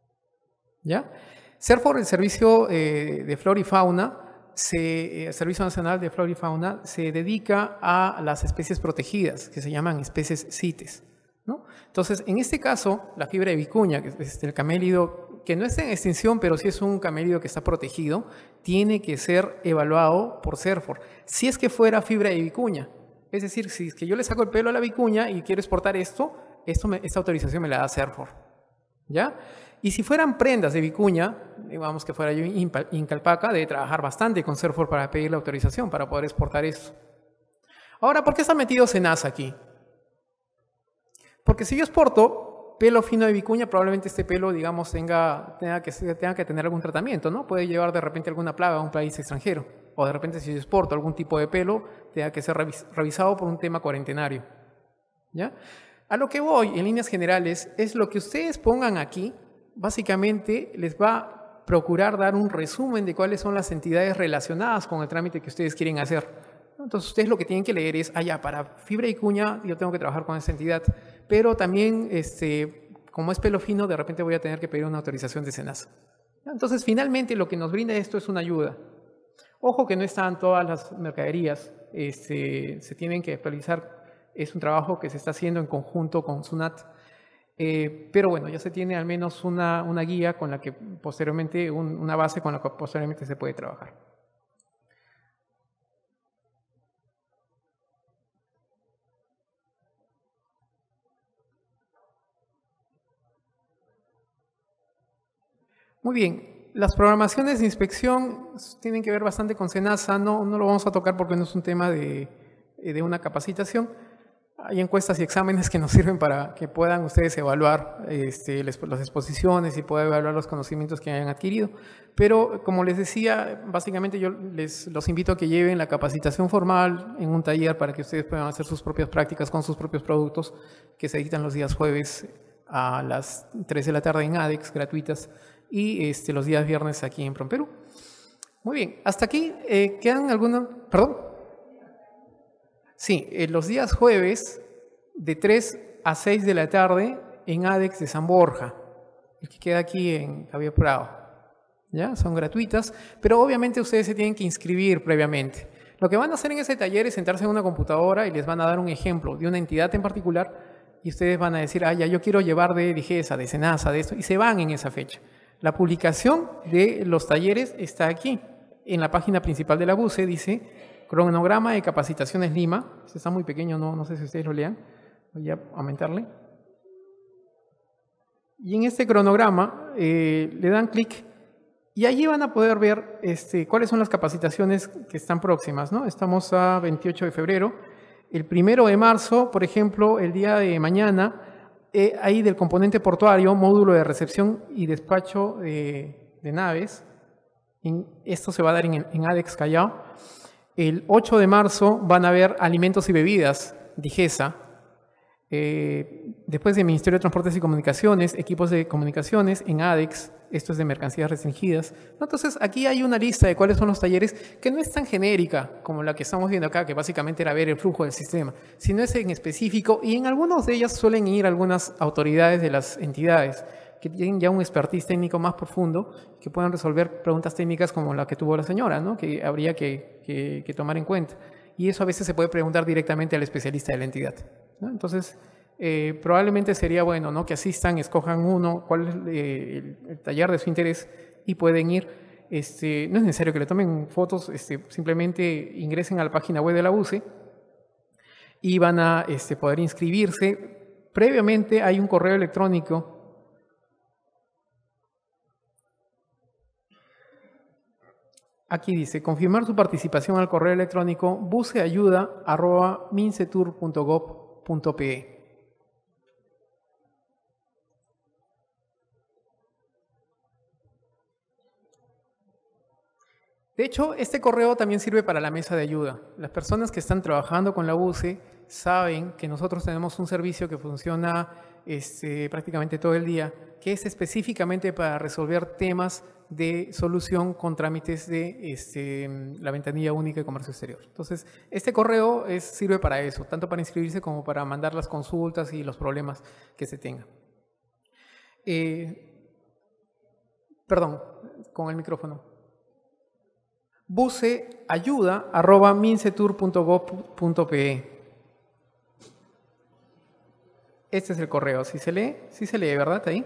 ¿Ya? CERFOR, el Servicio de Flora y Fauna, el Servicio Nacional de Flora y Fauna, se dedica a las especies protegidas, que se llaman especies CITES, ¿no? Entonces, en este caso, la fibra de vicuña, que es el camélido, que no está en extinción, pero sí es un camélido que está protegido, tiene que ser evaluado por CERFOR. Si es que fuera fibra de vicuña, es decir, si es que yo le saco el pelo a la vicuña y quiero exportar esta autorización me la da CERFOR, ¿ya? Y si fueran prendas de vicuña, digamos que fuera yo Incalpaca, debe trabajar bastante con CERFOR para pedir la autorización para poder exportar esto. Ahora, ¿por qué está metido SENASA aquí? Porque si yo exporto pelo fino de vicuña, probablemente este pelo, digamos, tenga que tener algún tratamiento, ¿no? Puede llevar de repente alguna plaga a un país extranjero. O de repente si yo exporto algún tipo de pelo, tenga que ser revisado por un tema cuarentenario, ¿ya? A lo que voy, en líneas generales, es lo que ustedes pongan aquí, básicamente les va a procurar dar un resumen de cuáles son las entidades relacionadas con el trámite que ustedes quieren hacer. Entonces ustedes lo que tienen que leer es, para fibra y vicuña yo tengo que trabajar con esa entidad, pero también, como es pelo fino, de repente voy a tener que pedir una autorización de SENASA. Entonces, finalmente, lo que nos brinda esto es una ayuda. Ojo que no están todas las mercaderías, se tienen que actualizar, es un trabajo que se está haciendo en conjunto con SUNAT, pero bueno, ya se tiene al menos una guía con la que posteriormente, una base con la que posteriormente se puede trabajar. Muy bien, las programaciones de inspección tienen que ver bastante con SENASA, no lo vamos a tocar porque no es un tema de una capacitación. Hay encuestas y exámenes que nos sirven para que puedan ustedes evaluar las exposiciones y poder evaluar los conocimientos que hayan adquirido. Pero, como les decía, básicamente yo los invito a que lleven la capacitación formal en un taller para que ustedes puedan hacer sus propias prácticas con sus propios productos que se editan los días jueves a las 3 de la tarde en ADEX, gratuitas, y los días viernes aquí en PROMPERÚ. Muy bien, hasta aquí quedan algunos... ¿Perdón? Sí, los días jueves de 3 a 6 de la tarde en ADEX de San Borja, el que queda aquí en Javier Prado. ¿Ya? Son gratuitas, pero obviamente ustedes se tienen que inscribir previamente. Lo que van a hacer en ese taller es sentarse en una computadora y les van a dar un ejemplo de una entidad en particular y ustedes van a decir, ya yo quiero llevar de DIGESA, de SENASA, de esto, y se van en esa fecha. La publicación de los talleres está aquí. En la página principal de la BUCE dice Cronograma de Capacitaciones Lima. Este está muy pequeño, no sé si ustedes lo lean. Voy a aumentarle. Y en este cronograma le dan clic y allí van a poder ver cuáles son las capacitaciones que están próximas, ¿no? Estamos a 28 de febrero. El 1 de marzo, por ejemplo, el día de mañana, ahí del componente portuario, módulo de recepción y despacho de naves. Esto se va a dar en ADEX Callao. El 8 de marzo van a ver alimentos y bebidas, DIGESA. Después de Ministerio de Transportes y Comunicaciones, equipos de comunicaciones en ADEX. Esto es de mercancías restringidas. Entonces, aquí hay una lista de cuáles son los talleres que no es tan genérica como la que estamos viendo acá, que básicamente era ver el flujo del sistema, sino es en específico, y en algunos de ellas suelen ir algunas autoridades de las entidades que tienen ya un expertise técnico más profundo, que puedan resolver preguntas técnicas como la que tuvo la señora, ¿no? Que habría que tomar en cuenta. Y eso a veces se puede preguntar directamente al especialista de la entidad, ¿no? Entonces, probablemente sería bueno, ¿no?, que asistan, escojan uno, cuál es el taller de su interés y pueden ir. No es necesario que le tomen fotos, simplemente ingresen a la página web de la UCE y van a poder inscribirse. Previamente hay un correo electrónico. Aquí dice, confirmar su participación al correo electrónico buceayuda@mincetur.gov.pe. De hecho, este correo también sirve para la mesa de ayuda. Las personas que están trabajando con la UCE saben que nosotros tenemos un servicio que funciona prácticamente todo el día, que es específicamente para resolver temas de solución con trámites de la ventanilla única de comercio exterior. Entonces, este correo sirve para eso, tanto para inscribirse como para mandar las consultas y los problemas que se tengan. Perdón, con el micrófono. buceayuda@mincetur.gov.pe. Este es el correo. ¿Sí se lee? Sí se lee, ¿verdad? Ahí.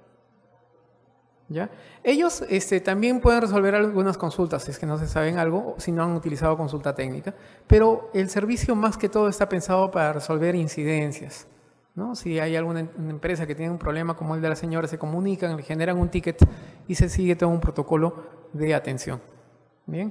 ¿Ya? Ellos también pueden resolver algunas consultas si es que no se saben algo, si no han utilizado consulta técnica, pero el servicio más que todo está pensado para resolver incidencias, ¿no? Si hay alguna empresa que tiene un problema como el de la señora, se comunican, le generan un ticket y se sigue todo un protocolo de atención. Bien.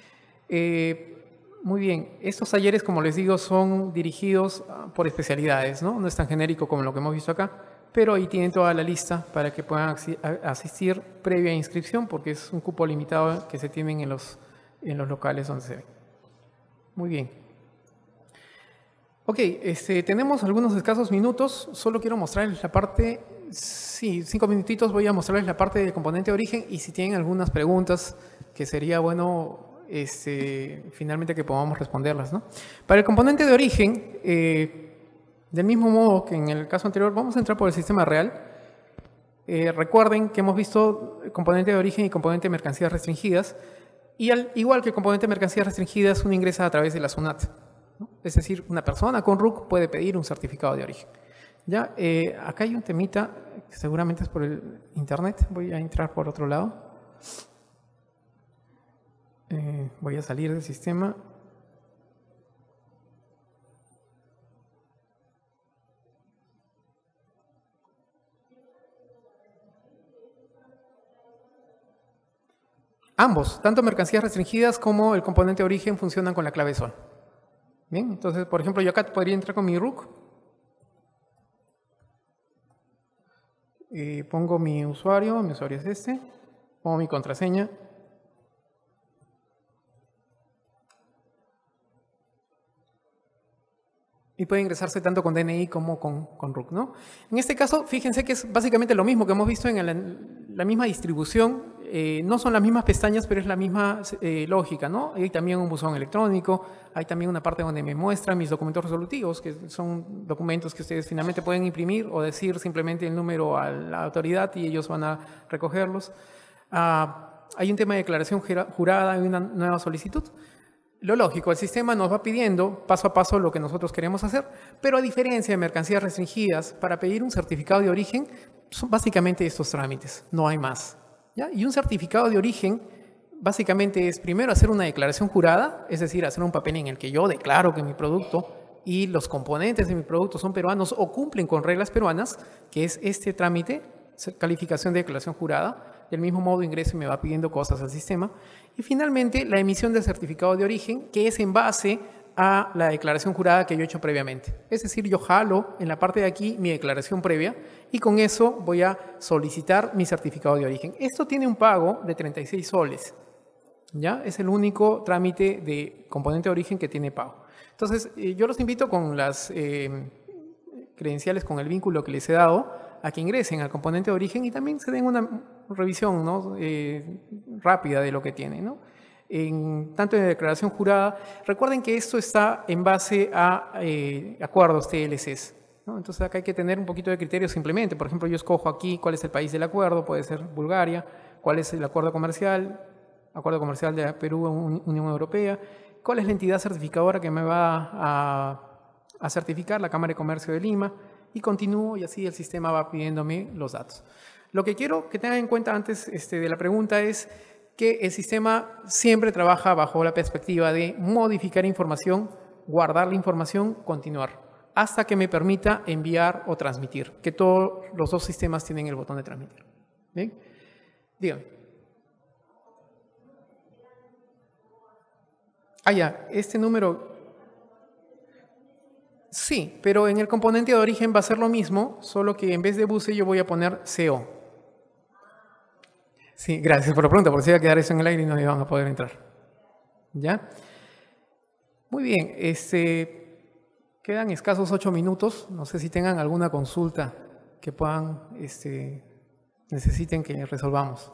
Muy bien. Estos talleres, como les digo, son dirigidos por especialidades, ¿no? No es tan genérico como lo que hemos visto acá, pero ahí tienen toda la lista para que puedan asistir previa inscripción, porque es un cupo limitado que se tienen en los locales donde se ve. Muy bien. Ok, tenemos algunos escasos minutos. Solo quiero mostrarles la parte, 5 minutitos voy a mostrarles la parte del componente de origen y si tienen algunas preguntas que sería bueno finalmente que podamos responderlas, ¿no? Para el componente de origen, del mismo modo que en el caso anterior, vamos a entrar por el sistema real. Recuerden que hemos visto el componente de origen y componente de mercancías restringidas. Y igual que el componente de mercancías restringidas, uno ingresa a través de la SUNAT, ¿no? Es decir, una persona con RUC puede pedir un certificado de origen. ¿Ya? Acá hay un temita, que seguramente es por el internet. Voy a entrar por otro lado. Voy a salir del sistema. Ambos, tanto mercancías restringidas como el componente de origen, funcionan con la clave SOL. Bien, entonces, por ejemplo, yo acá podría entrar con mi RUC. Pongo mi usuario es este. Pongo mi contraseña. Y puede ingresarse tanto con DNI como con RUC, ¿no? En este caso, fíjense que es básicamente lo mismo que hemos visto en la misma distribución. No son las mismas pestañas, pero es la misma lógica, ¿no? Hay también un buzón electrónico, hay también una parte donde me muestran mis documentos resolutivos, que son documentos que ustedes finalmente pueden imprimir o decir simplemente el número a la autoridad y ellos van a recogerlos. Hay un tema de declaración jurada y una nueva solicitud. Lo lógico, el sistema nos va pidiendo paso a paso lo que nosotros queremos hacer, pero a diferencia de mercancías restringidas, para pedir un certificado de origen son básicamente estos trámites, no hay más, ¿ya? Y un certificado de origen básicamente es primero hacer una declaración jurada, es decir, hacer un papel en el que yo declaro que mi producto y los componentes de mi producto son peruanos o cumplen con reglas peruanas, que es este trámite, calificación de declaración jurada. Del mismo modo ingreso y me va pidiendo cosas al sistema. Y finalmente la emisión del certificado de origen, que es en base a la declaración jurada que yo he hecho previamente. Es decir, yo jalo en la parte de aquí mi declaración previa y con eso voy a solicitar mi certificado de origen. Esto tiene un pago de 36 soles. ¿Ya? Es el único trámite de componente de origen que tiene pago. Entonces, yo los invito con las credenciales, con el vínculo que les he dado, a que ingresen al componente de origen y también se den una revisión, ¿no? Rápida de lo que tiene, ¿no? Tanto en declaración jurada, recuerden que esto está en base a acuerdos TLCs, ¿no? Entonces acá hay que tener un poquito de criterio simplemente. Por ejemplo, yo escojo aquí cuál es el país del acuerdo, puede ser Bulgaria, cuál es el acuerdo comercial de Perú, Unión Europea, cuál es la entidad certificadora que me va a certificar, la Cámara de Comercio de Lima, y continúo y así el sistema va pidiéndome los datos. Lo que quiero que tengan en cuenta antes de la pregunta es que el sistema siempre trabaja bajo la perspectiva de modificar información, guardar la información, continuar, hasta que me permita enviar o transmitir, que todos los dos sistemas tienen el botón de transmitir. ¿Bien? Dígame. Ya, este número... Sí, pero en el componente de origen va a ser lo mismo, solo que en vez de buce yo voy a poner CO. Sí, gracias por la pregunta, porque si iba a quedar eso en el aire y no iban a poder entrar. ¿Ya? Muy bien, quedan escasos 8 minutos. No sé si tengan alguna consulta que puedan, necesiten que resolvamos.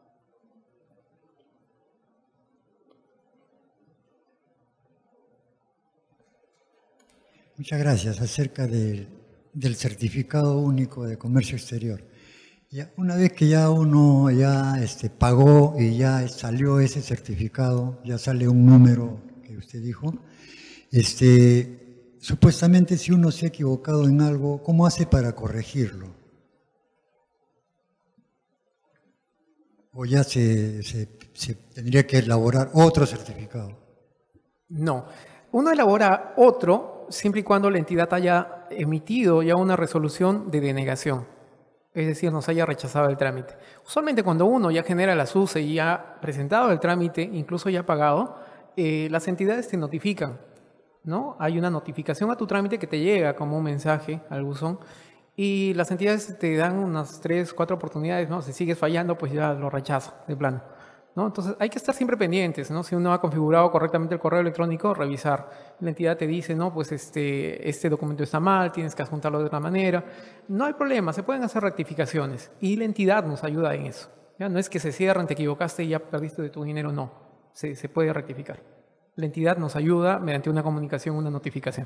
Muchas gracias. Acerca del certificado único de comercio exterior. Ya, una vez que ya uno pagó y ya salió ese certificado, ya sale un número que usted dijo, supuestamente si uno se ha equivocado en algo, ¿cómo hace para corregirlo? ¿O ya se tendría que elaborar otro certificado? No, uno elabora otro siempre y cuando la entidad haya emitido ya una resolución de denegación, es decir, nos haya rechazado el trámite. Usualmente cuando uno ya genera la SUSE y ya ha presentado el trámite, incluso ya ha pagado, las entidades te notifican, ¿no? Hay una notificación a tu trámite que te llega como un mensaje al buzón y las entidades te dan unas 3, 4 oportunidades, ¿no? Si sigues fallando, pues ya lo rechazo de plano, ¿no? Entonces hay que estar siempre pendientes, ¿no? Si uno ha configurado correctamente el correo electrónico, revisar. La entidad te dice, no, pues este documento está mal, tienes que adjuntarlo de otra manera. No hay problema, se pueden hacer rectificaciones y la entidad nos ayuda en eso. ¿Ya? No es que se cierren, te equivocaste y ya perdiste de tu dinero, no. Se puede rectificar. La entidad nos ayuda mediante una comunicación, una notificación.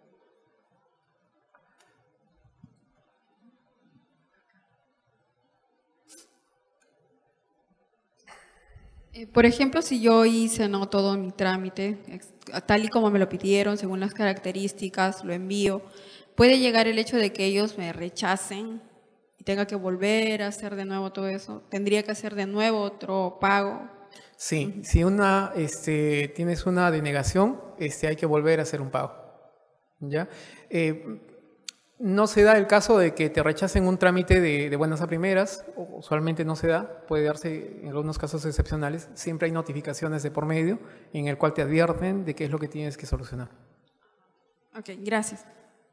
Por ejemplo, si yo hice todo mi trámite, tal y como me lo pidieron, según las características, lo envío, ¿puede llegar el hecho de que ellos me rechacen y tenga que volver a hacer de nuevo todo eso? ¿Tendría que hacer de nuevo otro pago? Sí, si tienes una denegación, hay que volver a hacer un pago. ¿Ya? No se da el caso de que te rechacen un trámite de buenas a primeras, usualmente no se da, puede darse en algunos casos excepcionales, siempre hay notificaciones de por medio en el cual te advierten de qué es lo que tienes que solucionar. Ok, gracias.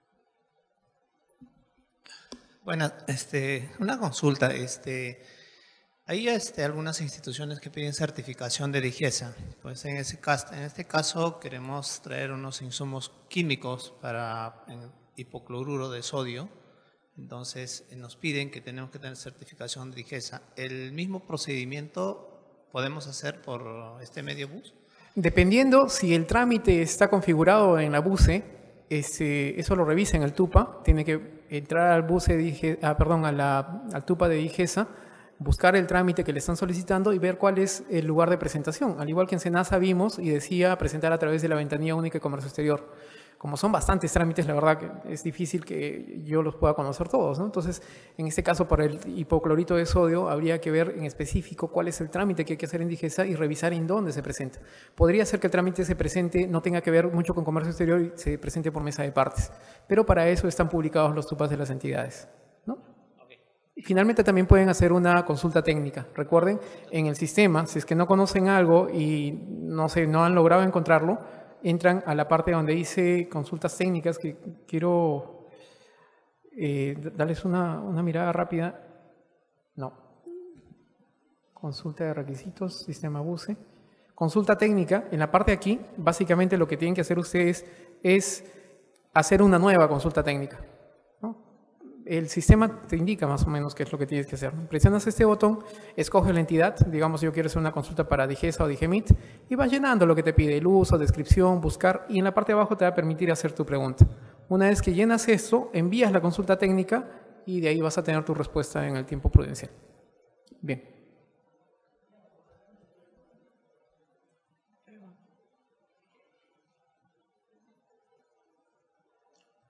Bueno, una consulta, hay algunas instituciones que piden certificación de DIGESA, pues en este caso queremos traer unos insumos químicos para hipocloruro de sodio, entonces nos piden que tenemos que tener certificación de DIGESA. ¿El mismo procedimiento podemos hacer por este medio bus? Dependiendo si el trámite está configurado en la BUCE, eso lo revisa en el TUPA, tiene que entrar al BUCE, al TUPA de DIGESA, buscar el trámite que le están solicitando y ver cuál es el lugar de presentación. Al igual que en SENASA vimos y decía presentar a través de la ventanilla única de comercio exterior. Como son bastantes trámites, la verdad que es difícil que yo los pueda conocer todos, ¿no? Entonces, en este caso, para el hipoclorito de sodio, habría que ver en específico cuál es el trámite que hay que hacer en DIGESA y revisar en dónde se presenta. Podría ser que el trámite se presente, no tenga que ver mucho con comercio exterior y se presente por mesa de partes, pero para eso están publicados los TUPAs de las entidades, ¿no? Y finalmente también pueden hacer una consulta técnica. Recuerden, en el sistema, si es que no conocen algo y no han logrado encontrarlo, entran a la parte donde dice consultas técnicas, que quiero darles una mirada rápida. No. Consulta de requisitos, sistema BUCE. Consulta técnica, en la parte de aquí, básicamente lo que tienen que hacer ustedes es hacer una nueva consulta técnica, ¿no? El sistema te indica más o menos qué es lo que tienes que hacer. Presionas este botón, escoges la entidad, digamos yo quiero hacer una consulta para DIGESA o DIGEMIT, y vas llenando lo que te pide, el uso, descripción, buscar, y en la parte de abajo te va a permitir hacer tu pregunta. Una vez que llenas esto, envías la consulta técnica y de ahí vas a tener tu respuesta en el tiempo prudencial. Bien.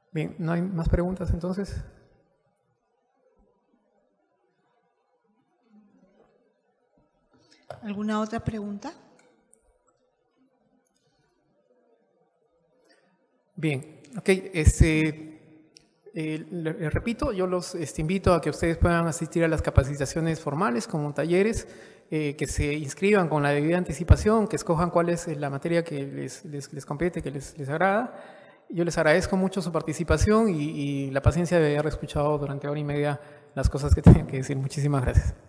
Bien, ¿no hay más preguntas entonces? ¿Alguna otra pregunta? Bien, ok. Les repito, yo los invito a que ustedes puedan asistir a las capacitaciones formales como talleres, que se inscriban con la debida anticipación, que escojan cuál es la materia que les compete, que les agrada. Yo les agradezco mucho su participación y la paciencia de haber escuchado durante hora y media las cosas que tenía que decir. Muchísimas gracias.